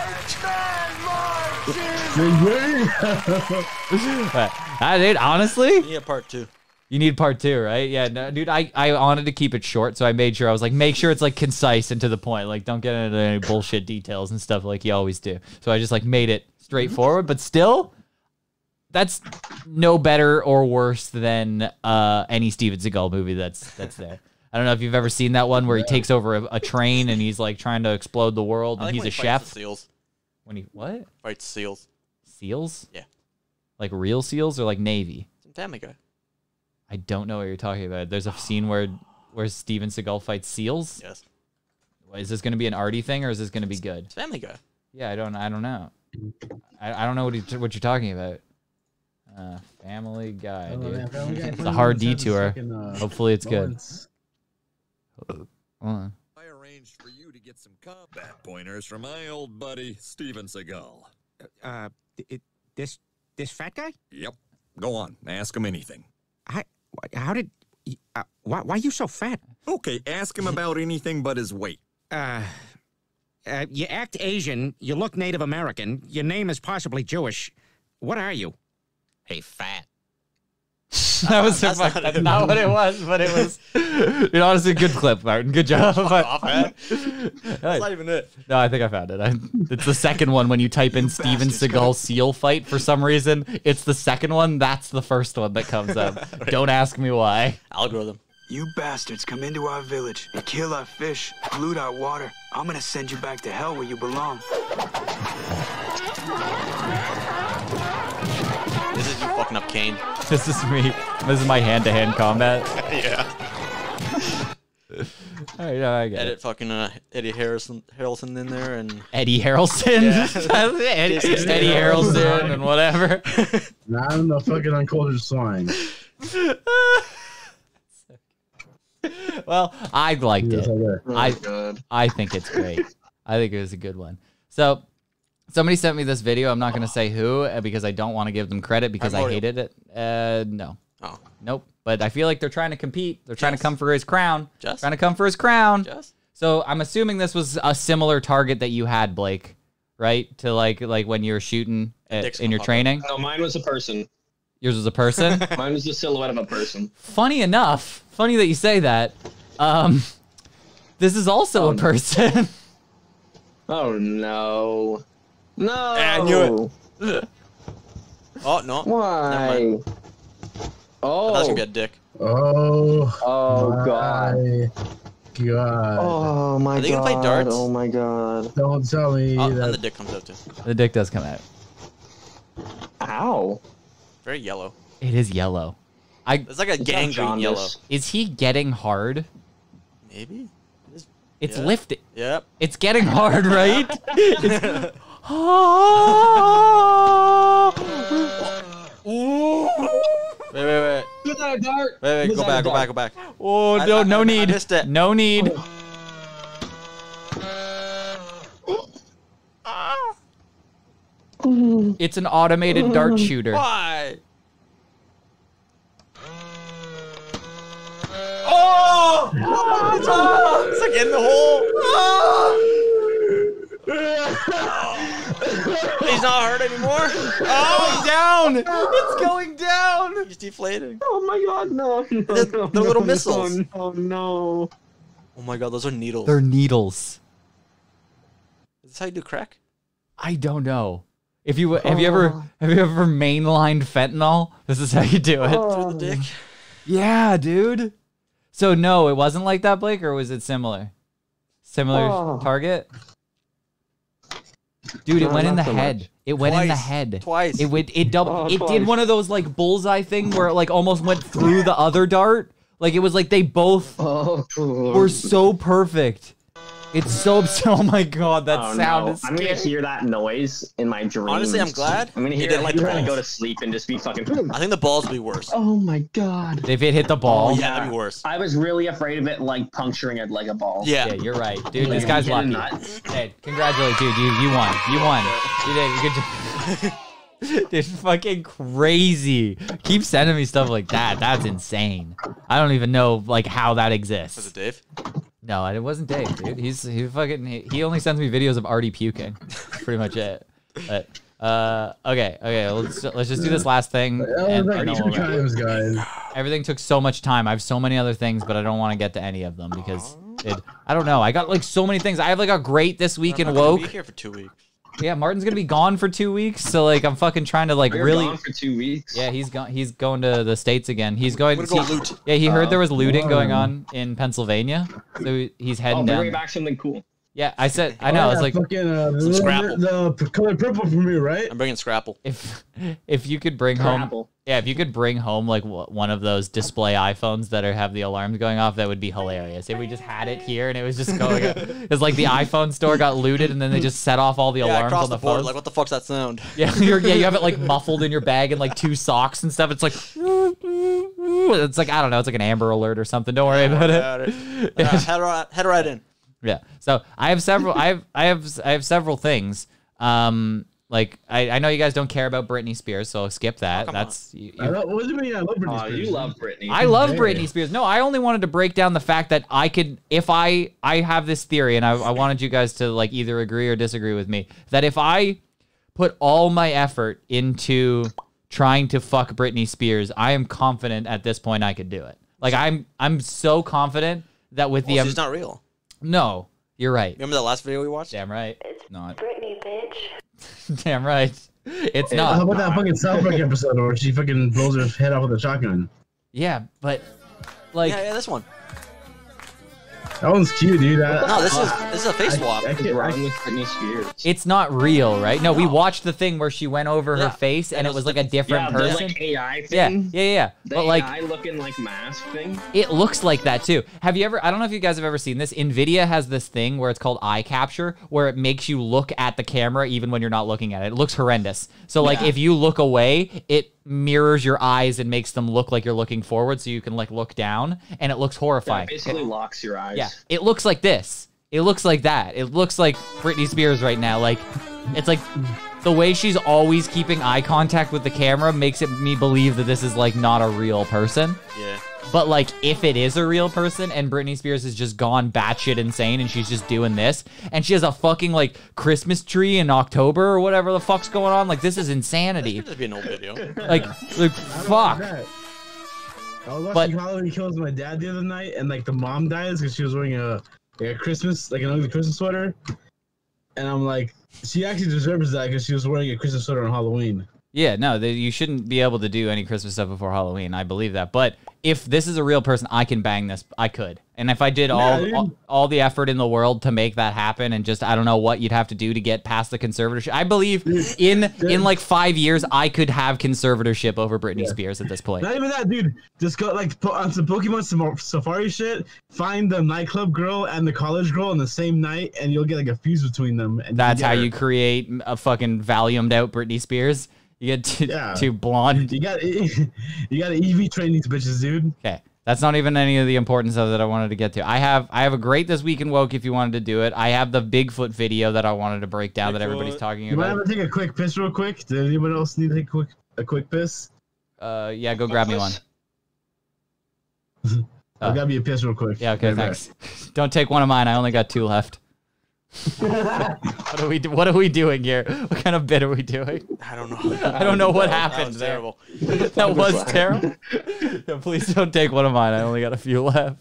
Dude, honestly? Yeah, part 2. You need part 2, right? Yeah, no, dude, I wanted to keep it short, so I made sure. I was like, make sure it's like concise and to the point. Like, don't get into any bullshit details and stuff like you always do. So I just like made it straightforward, but still, that's no better or worse than any Steven Seagal movie that's there. I don't know if you've ever seen that one where he takes over a train and he's like trying to explode the world and he's a chef. Seals. When he what? Fights seals. Seals? Yeah. Like real seals or like Navy? Some Family Guy. I don't know what you're talking about. There's a scene where Steven Seagal fights seals. Yes. Is this going to be an arty thing or is this going to be good? It's Family Guy. Yeah, I don't know. I don't know what you're talking about. Family Guy, dude. It's a hard detour. Hopefully it's good. Hold on. I arranged for you to get some combat pointers from my old buddy Steven Segal. This fat guy? Yep. Go on, ask him anything. How did? Why are you so fat? Okay, ask him about anything but his weight. You act Asian. You look Native American. Your name is possibly Jewish. What are you? Hey, fat. That was that's not what it was, but it was. Dude, honestly, good clip, Martin. Good job. Off, man. That's not even it. No, I think I found it. It's the second one when you type in Steven Seagal seal fight for some reason. It's the second one. That's the first one that comes up. Right. Don't ask me why. Algorithm. You bastards come into our village and kill our fish, pollute our water. I'm gonna send you back to hell where you belong. This is you fucking up Kane. This is me. This is my hand-to-hand combat. Yeah. All right, no, I get Edit it. fucking Eddie Harrelson in there and Eddie Harrelson. Yeah. Eddie Harrelson and whatever. I'm the fucking uncultured swine. Well, I liked it. Oh, I think it's great. I think it was a good one. So, Somebody sent me this video. I'm not going to say who because I don't want to give them credit because I hated it. No. Oh. Nope. But I feel like they're trying to compete. They're trying to come for his crown. Just? Trying to come for his crown. Just? So I'm assuming this was a similar target that you had, Blake, right? To like when you were shooting in your training? No, mine was a person. Yours was a person? Mine was the silhouette of a person. Funny enough, funny that you say that. This is also a person. Oh, no. No. I knew it. Oh, no. Why? Oh. That's gonna be a dick. Oh. Oh, God. God. Oh, my God. Are they gonna play darts? Oh, my God. Don't tell me Oh, that. and the dick comes out, too. The dick does come out. Ow. Very yellow. It is yellow. It's like a gangrene yellow. Is he getting hard? Maybe. It's lifted. Yep. It's getting hard, right? It's... Wait. Is that a dart? Wait, go back. Oh, no need. I missed it. No need. It's an automated dart shooter. Why? Oh! It's like in the hole. He's not hurt anymore. Oh, down! It's going down! He's deflating. Oh my God, no. They're little missiles. Oh no. Oh my God, those are needles. They're needles. Is this how you do crack? I don't know. If you have you ever mainlined fentanyl? This is how you do it. Through the dick. Yeah, dude. So no, it wasn't like that, Blake, or was it similar? Similar target? Dude, it went in the head. It went in the head. Twice. It did one of those like bullseye thing where it like almost went through the other dart. Like it was like they both were so perfect. It's so oh my God, that sound is scary. I'm gonna hear that noise in my dreams. Honestly, I'm glad. I'm gonna hear it like trying to go to sleep and just be fucking. I think the balls will be worse. Oh my God. If it hit the ball. Yeah, that'd be worse. I was really afraid of it like puncturing it like a ball. Yeah, you're right, dude. This guy's lucky. Hey, congratulate, dude. You won. You won. You did. Good job. Dude, fucking crazy. Keep sending me stuff like that. That's insane. I don't even know like how that exists. Was it Dave? No, it wasn't Dave, dude. He only sends me videos of Artie puking. Pretty much it. But okay. Let's just do this last thing. Everything took so much time. I have so many other things, but I don't want to get to any of them because I don't know. I got like so many things. I have like a great this week in woke. Be here for 2 weeks. Yeah, Martin's gonna be gone for 2 weeks, so like I'm fucking trying to like really. Gone for 2 weeks. Yeah, he's gone. He's going to the States again. He's going to go loot. Yeah, he heard there was looting going on in Pennsylvania, so he's heading down. Bring back something cool. Yeah, I said. I know. I was like, some Scrapple. The color purple for me, right? I'm bringing Scrapple. If you could bring home. Yeah, if you could bring home like one of those display iPhones that have the alarms going off, that would be hilarious. If we just had it here and it was just going, it's like the iPhone store got looted and then they just set off all the alarms across on the board. phones. Like, what the fuck's that sound? Yeah, you have it like muffled in your bag and like 2 socks and stuff. It's like, it's like I don't know, it's like an Amber Alert or something. Don't worry about it. Head right in. Yeah. So I have several. I have several things. Like I know you guys don't care about Britney Spears, so skip that. That's I love Britney Spears. You love Britney. I love Britney Spears. No, I only wanted to break down the fact that I could, if I have this theory, and I wanted you guys to like either agree or disagree with me, that if I put all my effort into trying to fuck Britney Spears, I am confident at this point I could do it. Like I'm so confident that with the she's not real. No, you're right. Remember that last video we watched? Damn right. It's not Britney, bitch. Damn right. It's not. How about that fucking South Park episode where she fucking blows her head off with a shotgun? Yeah, but like yeah, this one. That one's cute, dude. No, this is a face swap. It's not real, right? No, we watched the thing where she went over her face and it was like a different person. Like AI thing. Yeah. The but like AI looking like mask thing. It looks like that too. Have you ever? I don't know if you guys have ever seen this. Nvidia has this thing where it's called eye capture, where it makes you look at the camera even when you're not looking at it. It looks horrendous. So like if you look away, it mirrors your eyes and makes them look like you're looking forward, so you can like look down, and it looks horrifying. Yeah, it basically locks your eyes. Yeah, it looks like this. It looks like that. It looks like Britney Spears right now. Like it's like the way she's always keeping eye contact with the camera makes me believe that this is like not a real person. Yeah. But like if it is a real person and Britney Spears has just gone batshit insane and she's just doing this and she has a fucking like Christmas tree in October or whatever the fuck's going on, like this is insanity. This could just be an old video. Like fuck. I was watching Halloween Kills with my dad the other night, and like the mom dies because she was wearing a Christmas, like an ugly Christmas sweater, and I'm like, she actually deserves that because she was wearing a Christmas sweater on Halloween. Yeah, no, you shouldn't be able to do any Christmas stuff before Halloween. I believe that. But if this is a real person, I can bang this. I could. And if I did all the effort in the world to make that happen and just, I don't know what you'd have to do to get past the conservatorship. I believe in like 5 years, I could have conservatorship over Britney Spears at this point. Not even that, dude. Just go like on some Pokemon Safari shit, find the nightclub girl and the college girl on the same night, and you'll get like a fuse between them. And that's how you create a fucking Valiumed out Britney Spears. You get two blonde. You got EV train these bitches, dude. Okay, that's not even any of the importance of that I wanted to get to. I have a great This Week in Woke if you wanted to do it. I have the Bigfoot video that I wanted to break down that everybody's talking about. You might have to take a quick piss real quick. Does anyone else need to take a quick piss? Yeah, go grab me one. I'll grab you a piss real quick. Yeah, okay, thanks. Don't take one of mine. I only got 2 left. What are we doing here? What kind of bit are we doing? I don't know. I don't know what happened there. Terrible. That was terrible. Yeah, please don't take one of mine. I only got a few left.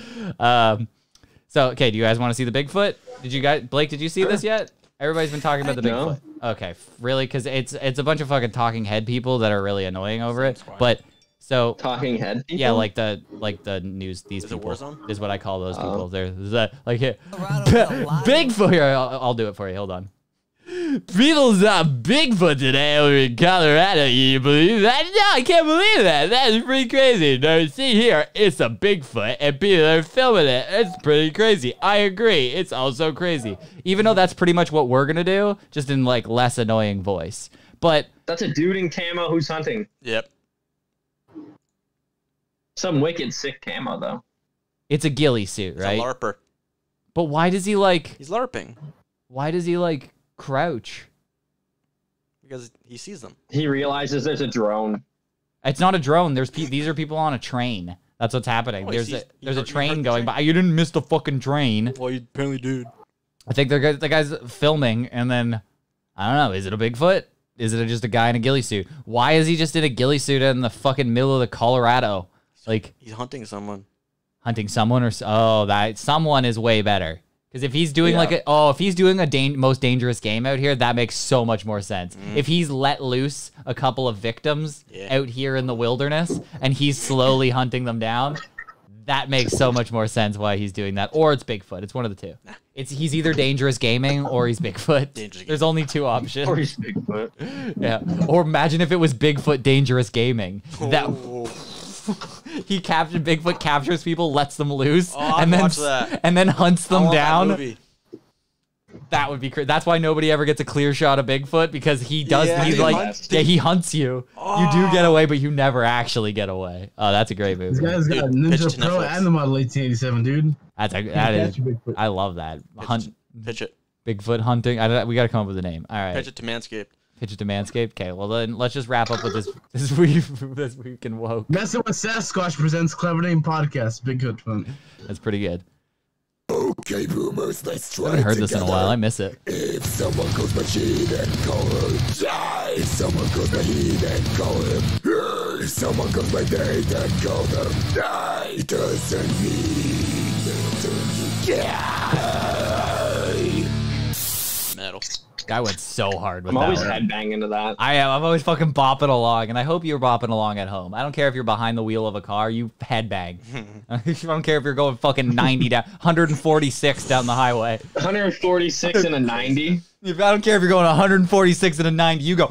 So, okay, do you guys want to see the Bigfoot? Blake, did you see this yet? Everybody's been talking about the Bigfoot. Okay, really? Because it's a bunch of fucking talking head people that are really annoying over it. But so talking head people? Yeah, like the news. These people is what I call those people. There's that like here, Bigfoot. Here, I'll do it for you. Hold on. People saw Bigfoot today over in Colorado. You believe that? No, I can't believe that. That is pretty crazy. Now, see here, it's a Bigfoot, and people are filming it. It's pretty crazy. I agree. It's also crazy. Even though that's pretty much what we're gonna do, just in like less annoying voice. But that's a dude in camo who's hunting. Yep. Some wicked sick camo though. It's a ghillie suit, right? It's a LARPer. But why does he like? He's LARPing. Why does he like crouch? Because he sees them. He realizes there's a drone. It's not a drone. These are people on a train. That's what's happening. Oh, there's a train going by. You didn't miss the fucking train. Well, you apparently did. I think the guy's filming, and then I don't know. Is it a Bigfoot? Is it just a guy in a ghillie suit? Why is he just in a ghillie suit in the fucking middle of the Colorado? Like he's hunting someone. Hunting someone, or that someone is way better. Because if he's doing if he's doing a most dangerous game out here, that makes so much more sense. If he's let loose a couple of victims out here in the wilderness and he's slowly hunting them down, that makes so much more sense why he's doing that. Or it's Bigfoot. It's one of the two. He's either dangerous gaming or he's Bigfoot. There's only 2 options. Or he's Bigfoot. Yeah. Or imagine if it was Bigfoot dangerous gaming. That he Bigfoot captures people, lets them loose, and then hunts them down. That would be crazy. That's why nobody ever gets a clear shot of Bigfoot, because he does. He hunts you. You do get away, but you never actually get away. Oh, that's a great movie. This guy's got a Ninja Pro and the Model 1887, dude. I love that. Pitch it. Bigfoot hunting. We got to come up with a name. All right. Pitch it to Manscaped. Pitch it to Manscaped. Okay, well then let's just wrap up with this week in woke. Messing with Sasquatch presents Clever Name Podcast. Bigfoot fun. That's pretty good. Okay, boomers, let's try. I haven't heard this in a while. I miss it. If someone calls machine and call her die, if someone calls my heat and call him, if someone calls my date and call them die, doesn't mean die. Metal. I went so hard with I'm that. always headbanging into that. I am. I'm always fucking bopping along, and I hope you're bopping along at home. I don't care if you're behind the wheel of a car, you headbang. I don't care if you're going fucking 90 down, 146 down the highway. 146 and a 90. I don't care if you're going 146 and a 90, you go.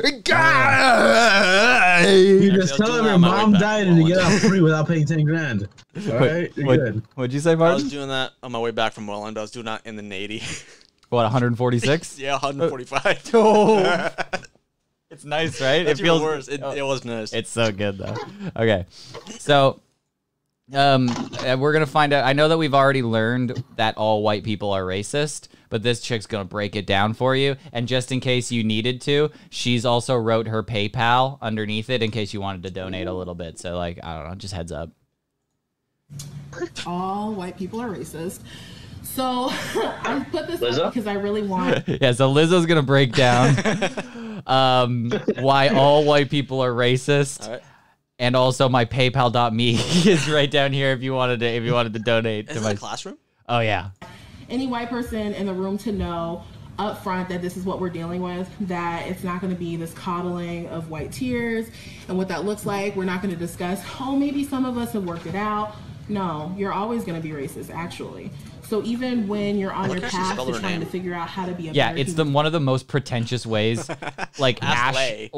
You just tell them your mom died and you get out free without paying 10 grand. All right, you're good. What'd you say, Martin? I was doing that on my way back from Welland. I was doing that in the 80. What, 146? Yeah, 145. Oh. It's nice, right? It feels worse. It was nice. It's so good, though. Okay. So, We're gonna find out. I know that we've already learned that all white people are racist, but this chick's gonna break it down for you. And just in case you needed to, she's also wrote her PayPal underneath it in case you wanted to donate a little bit. So like, I don't know, just heads up. All white people are racist. So I put this up because I really want. Yeah, so Lizzo's gonna break down why all white people are racist. All right. And also my PayPal.me is right down here if you wanted to donate to my classroom. Oh yeah. Any white person in the room to know up front that this is what we're dealing with, that it's not going to be this coddling of white tears and what that looks like. We're not going to discuss, oh, maybe some of us have worked it out. No, you're always going to be racist, actually. So even when you're on your path to trying to figure out how to be a yeah, it's one of the most pretentious ways, like Ashley.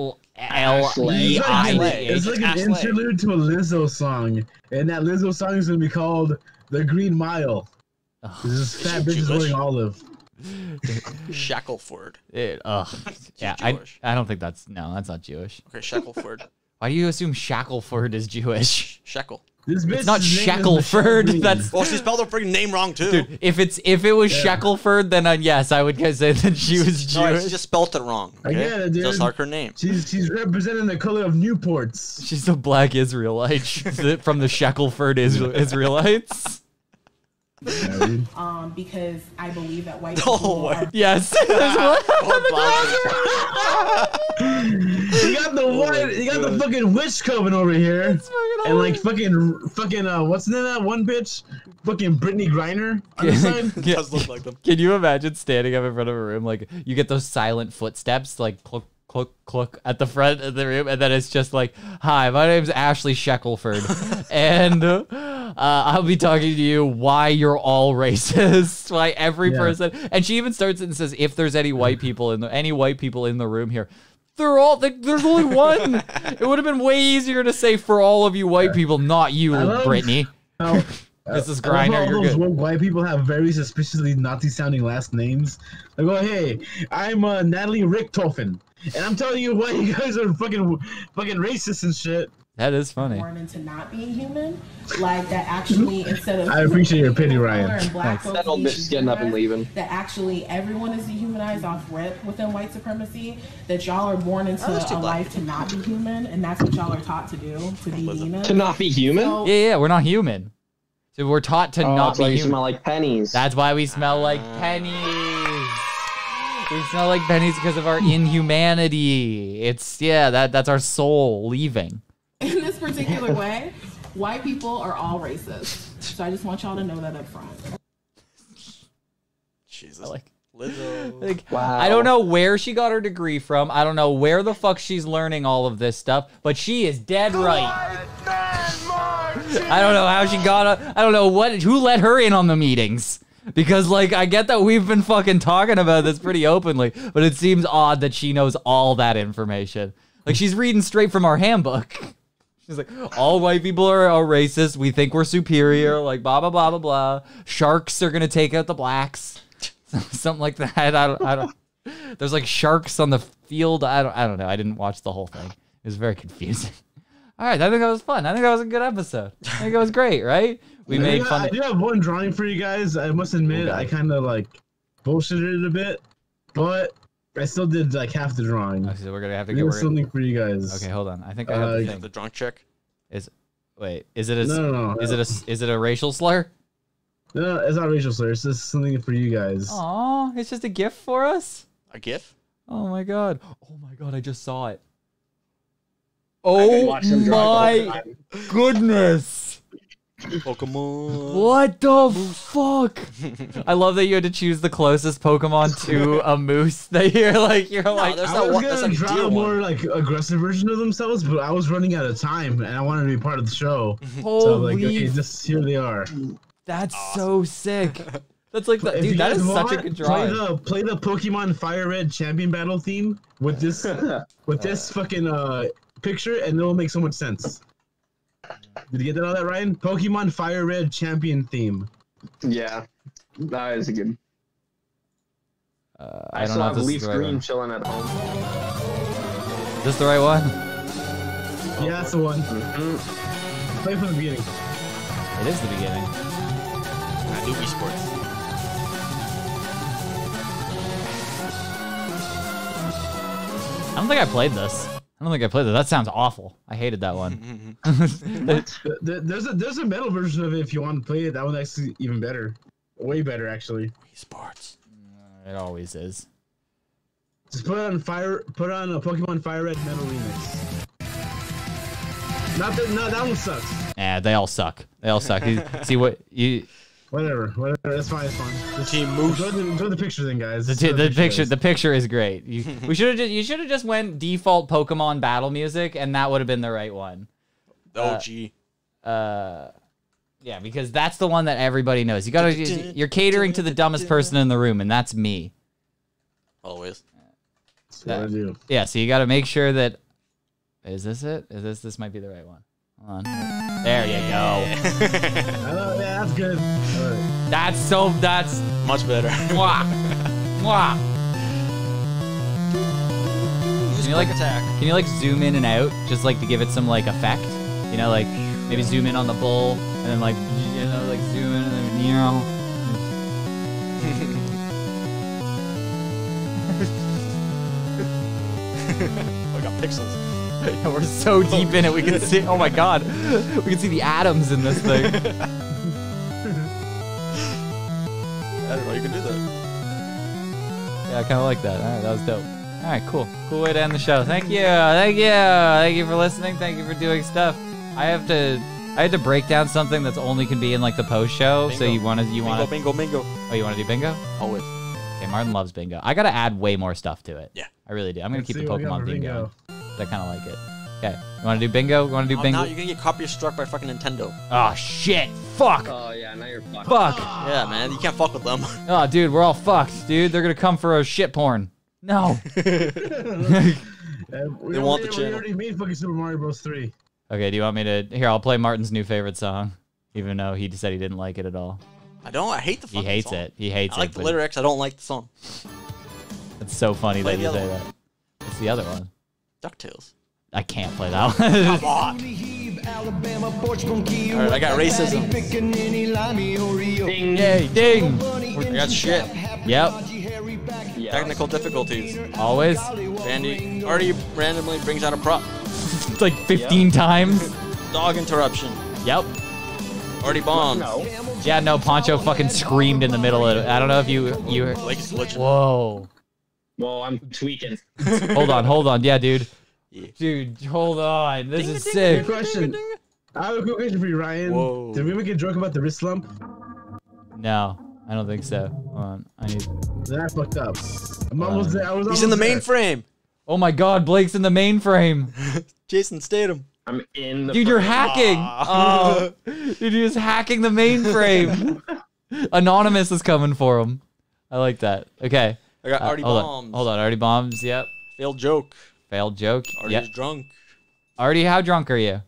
It's like an interlude to a Lizzo song, and that Lizzo song is gonna be called "The Green Mile." This is fat bitches wearing olive. Shackleford. Yeah, I don't think that's not Jewish. Okay, Shackleford. Why do you assume Shackleford is Jewish? Shekel. It's not Shackleford. That's well, she spelled her freaking name wrong too. Dude, if it was Shackleford, then yes, I would say that she was Jewish. No, she just spelled it wrong. Okay? I get it, dude. Just like her name. She's representing the color of Newports. She's a black Israelite from the Shackleford Israelites. Because I believe that white people are... Yes. You got the fucking witch coven over here, and like fucking what's the name of that one bitch? Fucking Brittany Griner on the side. Does look like them. Can you imagine standing up in front of a room, like you get those silent footsteps, like cluck, cluck, cluck at the front of the room, and then it's just like, "Hi, my name's Ashley Shackleford, and I'll be talking to you why you're all racist, why every person." And she even starts it and says, "If there's any white people in the room here." There's only one. It would have been way easier to say for all of you white people, not you, Brittany. Mrs. Griner, you're good. White people have very suspiciously Nazi-sounding last names. They go, "Hey, I'm Natalie Richtofen, and I'm telling you why you guys are fucking racist and shit." That is funny. Born into not being human, like that actually instead of I appreciate your pity, Ryan. That old bitch getting up and leaving. That actually everyone is dehumanized off rip within white supremacy. That y'all are born into a life to not be human, and that's what y'all are taught to do, to be demons. To not be human? So, yeah, we're not human. So we're taught to not be human. That's why you smell like pennies. That's why we smell like pennies. We smell like pennies because of our inhumanity. That's our soul leaving. In this particular way, white people are all racist. So I just want y'all to know that up front. Jesus. Lizzo. Wow. I don't know where she got her degree from. I don't know where the fuck she's learning all of this stuff, but she is dead right. I don't know how she got it. I don't know who let her in on the meetings. Because, like, I get that we've been fucking talking about this pretty openly, but it seems odd that she knows all that information. Like, she's reading straight from our handbook. She's like, all white people are racist. We think we're superior. Like, blah, blah, blah, blah, blah. Sharks are going to take out the blacks. Something like that. I don't. There's, like, sharks on the field. I don't know. I didn't watch the whole thing. It was very confusing. All right. I think that was fun. I think that was a good episode. I think it was great, right? We made fun. I do have one drawing for you guys. I must admit, I kind of, like, bullshitted it a bit. But I still did like half the drawing. Okay, so we're gonna have to get something for you guys. Okay, hold on. I think I have the thing. The drunk chick. Is it a no. Is it a racial slur? No, it's not a racial slur. It's just something for you guys. Aw, it's just a gift for us. A gift? Oh my god! I just saw it. Oh my goodness! Pokemon. What the fuck? I love that you had to choose the closest Pokemon to a moose. That you're like, I was gonna draw a more like aggressive version of themselves, but I was running out of time and I wanted to be part of the show. So I'm like, okay, just here they are. That's so sick. That's like, dude, that is such a good drawing. Play the Pokemon Fire Red Champion Battle theme with this fucking picture, and it'll make so much sense. Did you get all that, Ryan? Pokemon Fire Red Champion theme. Yeah, that is a good. I don't know if this Leaf is the right Green one. chilling at home. Is this the right one? Yeah, that's the one. Play from the beginning. It is the beginning. I do Wii Sports. I don't think I played this. That sounds awful. I hated that one. There's a metal version of it if you want to play it. That one's actually even better. Way better, actually. Wii Sports. It always is. Just put on a Pokemon Fire Red metal remix. That one sucks. Yeah, they all suck. They all suck. See what you. Whatever. That's fine. Just Team Moose. Enjoy the picture then, guys. The picture is great. You should have just went default Pokemon battle music, and that would have been the right one. OG. Yeah, because that's the one that everybody knows. You're catering to the dumbest person in the room, and that's me. Always. That's what I do. Yeah, so you got to make sure that. Is this it? This might be the right one. Hold on. There you go. Yeah, that's good. Right. That's much better. Mwah. Mwah. Can you like zoom in and out just like to give it some like effect? You know, like maybe zoom in on the bull and then like like zoom in and then I got pixels. We're so deep in it, we can see. Oh my god, we can see the atoms in this thing. I don't know. You can do that. Yeah, I kind of like that. All right, that was dope. All right, cool way to end the show. Thank you for listening. Thank you for doing stuff. I had to break down something that's only can be in like the post show. Bingo. So you want to bingo. Oh, you want to do bingo? Always. Okay, Martin loves bingo. I gotta add way more stuff to it. Yeah, I really do. I'm gonna Let's keep the see what we got Pokemon for theme bingo. going. I kind of like it. Okay, you want to do bingo? No, you're gonna get copyright struck by fucking Nintendo. Oh shit! Fuck! Oh yeah, now you're fucked. Fuck! Yeah, man, you can't fuck with them. Oh, dude, we're all fucked, dude. They're gonna come for a shit porn. No. They want the We channel. already made fucking Super Mario Bros. 3. Okay, do you want me to? Here, I'll play Martin's new favorite song, even though he said he didn't like it at all. I don't. I hate the fucking He hates song. it. He hates it. I like the but lyrics. I don't like the song. It's so funny Play that the you other say one. that. What's the other one? DuckTales. I can't play that one. Come on. Alright, I got racism. Ding. Yay, ding! I got shit. Yep, Technical difficulties. always. Randy already randomly brings out a prop. It's like 15 times. Dog interruption. Yep. Already bombed. No. Yeah, no, Poncho fucking screamed in the middle of it. I don't know if you Legs glitching. Whoa. Well, I'm tweaking. Hold on. Yeah, dude. Yeah. Dude, hold on. This is Good sick. question. I have a quick question for you, Ryan. Whoa. Did we ever get drunk about the wrist lump? No, I don't think so. Hold on. I need. Then I fucked up. I'm almost there. He's in the mainframe. Oh my god, Blake's in the mainframe. Jason Statham. I'm in the. Dude, you're frame. hacking. Oh, dude, you're just hacking the mainframe. Anonymous is coming for him. I like that. Okay. I got already hold bombs. Hold on, already bombs. Yep. Failed joke. Failed joke. Already Yep. is drunk. Artie, how drunk are you?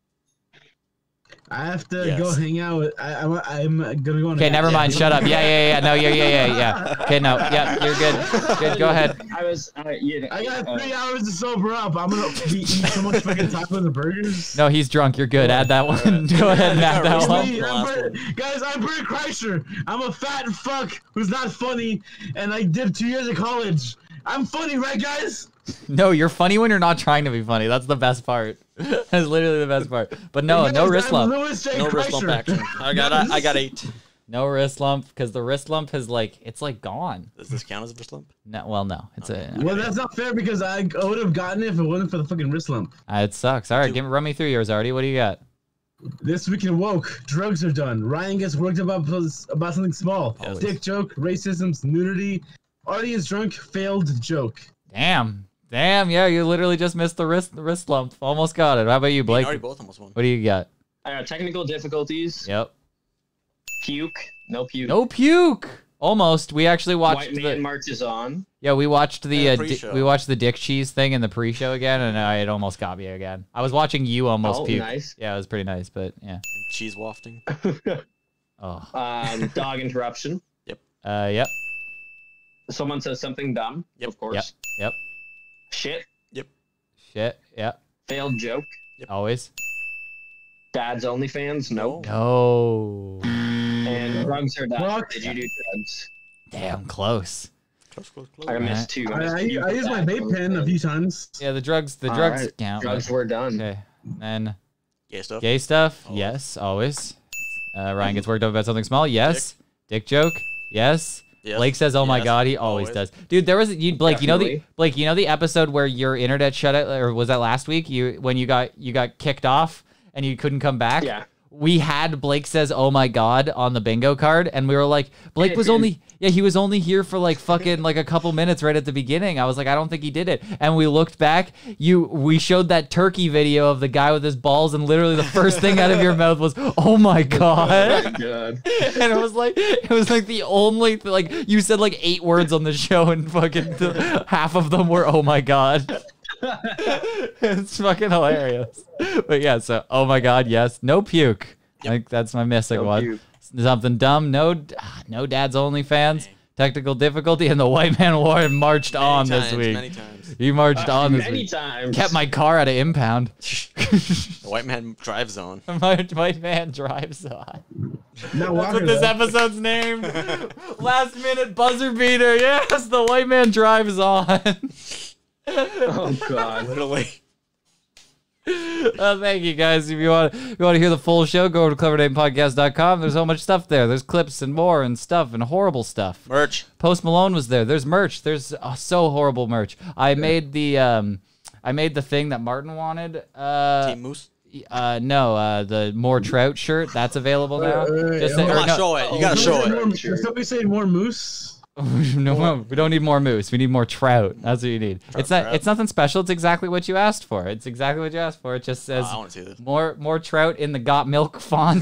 I have to Yes. go hang out with. I'm gonna go on. Okay, never mind. Shut up. Yeah. No, yeah. Okay, no. Yep, you're good. Good, go ahead. I was. I got 3 hours to sober up. I'm gonna eat so much fucking tacos and burgers. No, he's drunk. You're good. Add that one. Go ahead and add that one. Guys, I'm Bert Kreischer. I'm a fat fuck who's not funny, and I did 2 years of college. I'm funny, right, guys? No, you're funny when you're not trying to be funny. That's the best part. That's literally the best part. But no, no wrist lump. No wrist lump action. I got 8. No wrist lump, because the wrist lump has it's gone. Does this count as a wrist lump? No, well, no. It's Well, that's not fair because I would have gotten it if it wasn't for the fucking wrist lump. It sucks. All right, run me through yours, Artie. What do you got? This week in woke, drugs are done. Ryan gets worked about something small. Always. Dick joke, racism, nudity. Artie is drunk, failed joke. Damn, yeah, you literally just missed the wrist lump. Almost got it. How about you, Blake? Already both almost won. What do you got? I got technical difficulties. Yep. Puke. No puke. No puke. Almost. We actually watched White man marches on. Yeah, we watched the pre-show. we watched the dick cheese thing in the pre-show again, and it almost got me again. I was watching you almost puke. Nice. Yeah, it was pretty nice, but yeah. And cheese wafting. Oh. Dog interruption. Yep. Yep. Someone says something dumb. Yep. Of course. Yep. Shit. Yep. Shit. Yep. Failed joke. Yep. Always. Dad's OnlyFans? Nope. No. And drugs or that? Did you do drugs? Damn, close. I missed 2. I used my vape pen a few times. Yeah, the drugs right. count. Drugs were done. Okay. And Gay stuff? Gay stuff? Yes, always. Ryan gets worked up about something small? Yes. Dick joke? Yes. Blake says, "Oh my God," he always does. Dude, there was Blake. Definitely. You know the episode where your internet shut out, or was that last week? When you got kicked off and you couldn't come back. Yeah. We had Blake says, "Oh my God" on the bingo card, and we were like, Blake was only he was only here for like fucking like a couple minutes right at the beginning. I was like, I don't think he did it. And we looked back, we showed that turkey video of the guy with his balls, and literally the first thing out of your mouth was, "Oh my God." Oh my God. And it was like the only like you said like 8 words on the show, and fucking half of them were "Oh my God." It's fucking hilarious. But yeah, so "Oh my God," yes. No puke. I think that's my missing one. Puke. Something dumb. No Dad's OnlyFans. Technical difficulty, and the white man Warren marched on this week. Many times. He marched on this Many week. times. Kept my car out of impound. The white man drives on. My white man drives on. No, That's what this episode's named. Last minute buzzer beater. Yes, the white man drives on. Oh God. Literally. Thank you guys. If you want to hear the full show, go over to clevernamepodcast.com. There's so much stuff there. There's clips and more and stuff and horrible stuff. Merch. Post Malone was there. There's merch. There's so horrible merch. I made the thing that Martin wanted. Team Moose. No, the More Trout shirt. That's available now. Show it. You gotta show it. Somebody say more moose. No, we don't need more moose. We need more trout. That's what you need. It's nothing special. It's exactly what you asked for. It just says I want to see this. more trout in the got milk font.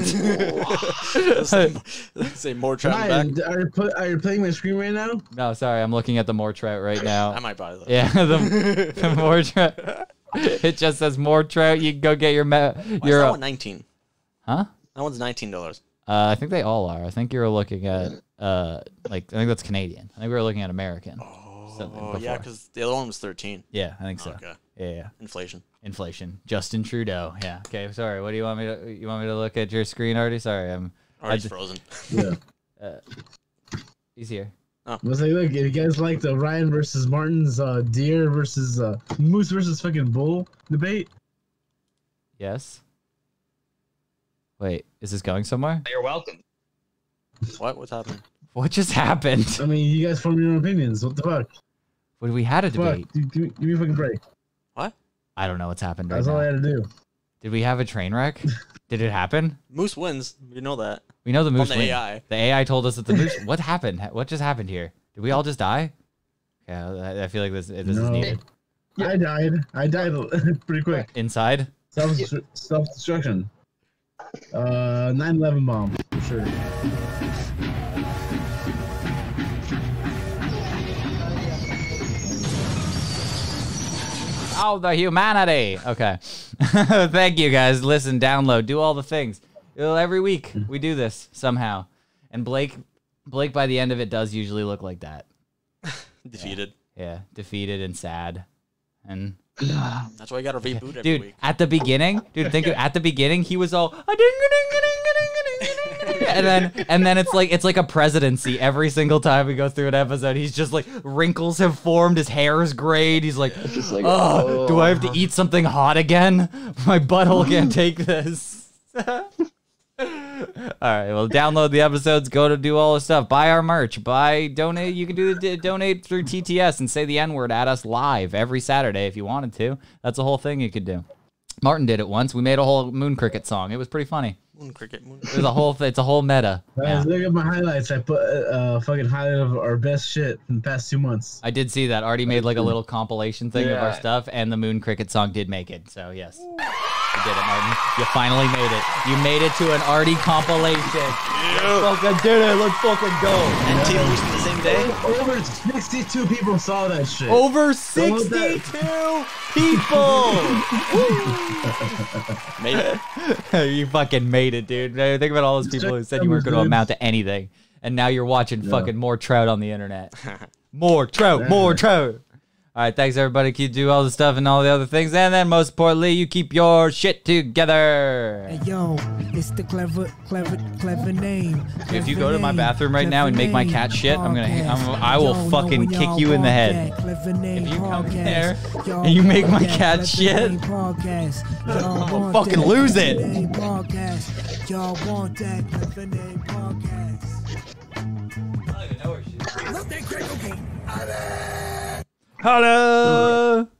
Say more trout. Ryan, are you playing my screen right now? No, sorry, I'm looking at the more trout right now. I might buy that. Yeah, the more trout. It just says more trout. You can go get your Why is that one 19? Huh? That one's $19. I think they all are. I think you were looking at I think that's Canadian. I think we were looking at American. Oh, yeah, because the other one was 13. Yeah, I think so. Okay. Yeah. Inflation. Justin Trudeau. Yeah. Okay. Sorry. What do you want me to? You want me to look at your screen, Artie? Sorry, Artie's frozen. Yeah. He's here. I was like, look, if you guys like the Ryan versus Martin's deer versus moose versus fucking bull debate. Yes. Wait, is this going somewhere? You're welcome. What's happening? What just happened? I mean, you guys form your own opinions. What the fuck? What, we had a debate. Give me a fucking break. What? I don't know what's happened right That's all I had to do. Did we have a train wreck? Did it happen? Moose wins. You know that. We know the moose On the wins. AI. The AI told us that the moose... What happened? What just happened here? Did we all just die? Yeah, I feel like this is needed. I died pretty quick. Inside? Self-destruction. 9/11 bomb, for sure. Oh, the humanity. Okay. Thank you, guys. Listen, download, do all the things. Every week we do this somehow. And Blake, by the end of it, does usually look like that. Defeated. Yeah, defeated and sad. And that's why you gotta reboot every week. At the beginning, at the beginning, he was all and then it's like a presidency every single time we go through an episode. He's just like, wrinkles have formed, his hair is grayed. He's like, oh, do I have to eat something hot again? My butthole can't take this. All right, well, download the episodes, go to do all the stuff, buy our merch, donate. You can donate through TTS and say the N-word at us live every Saturday if you wanted to. That's a whole thing you could do. Martin did it once. We made a whole Moon Cricket song. It was pretty funny. Moon Cricket. It's a whole meta. Guys, look at my highlights. I put fucking highlight of our best shit in the past 2 months. I did see that. Artie made like a little compilation thing of our stuff, and the Moon Cricket song did make it. So yes. You did it, Martin. You finally made it. You made it to an Artie compilation. You fucking did it. Let's fucking go. And Team released the same day? Over 62 people saw that shit. Over 62 people. Made it. You fucking made it, dude. Think about all those people who said you weren't going to amount to anything. And now you're watching fucking more trout on the internet. More trout, more trout. All right, thanks everybody. Keep do all the stuff and all the other things, and then most importantly, you keep your shit together. Hey, yo, it's the clever name. If you go to my bathroom right now and make my cat shit, I will fucking kick you in the head. If you come in there and you make my cat shit, I'll fucking lose it. Y'all want that clever name podcast? I don't even know where she is. Hello.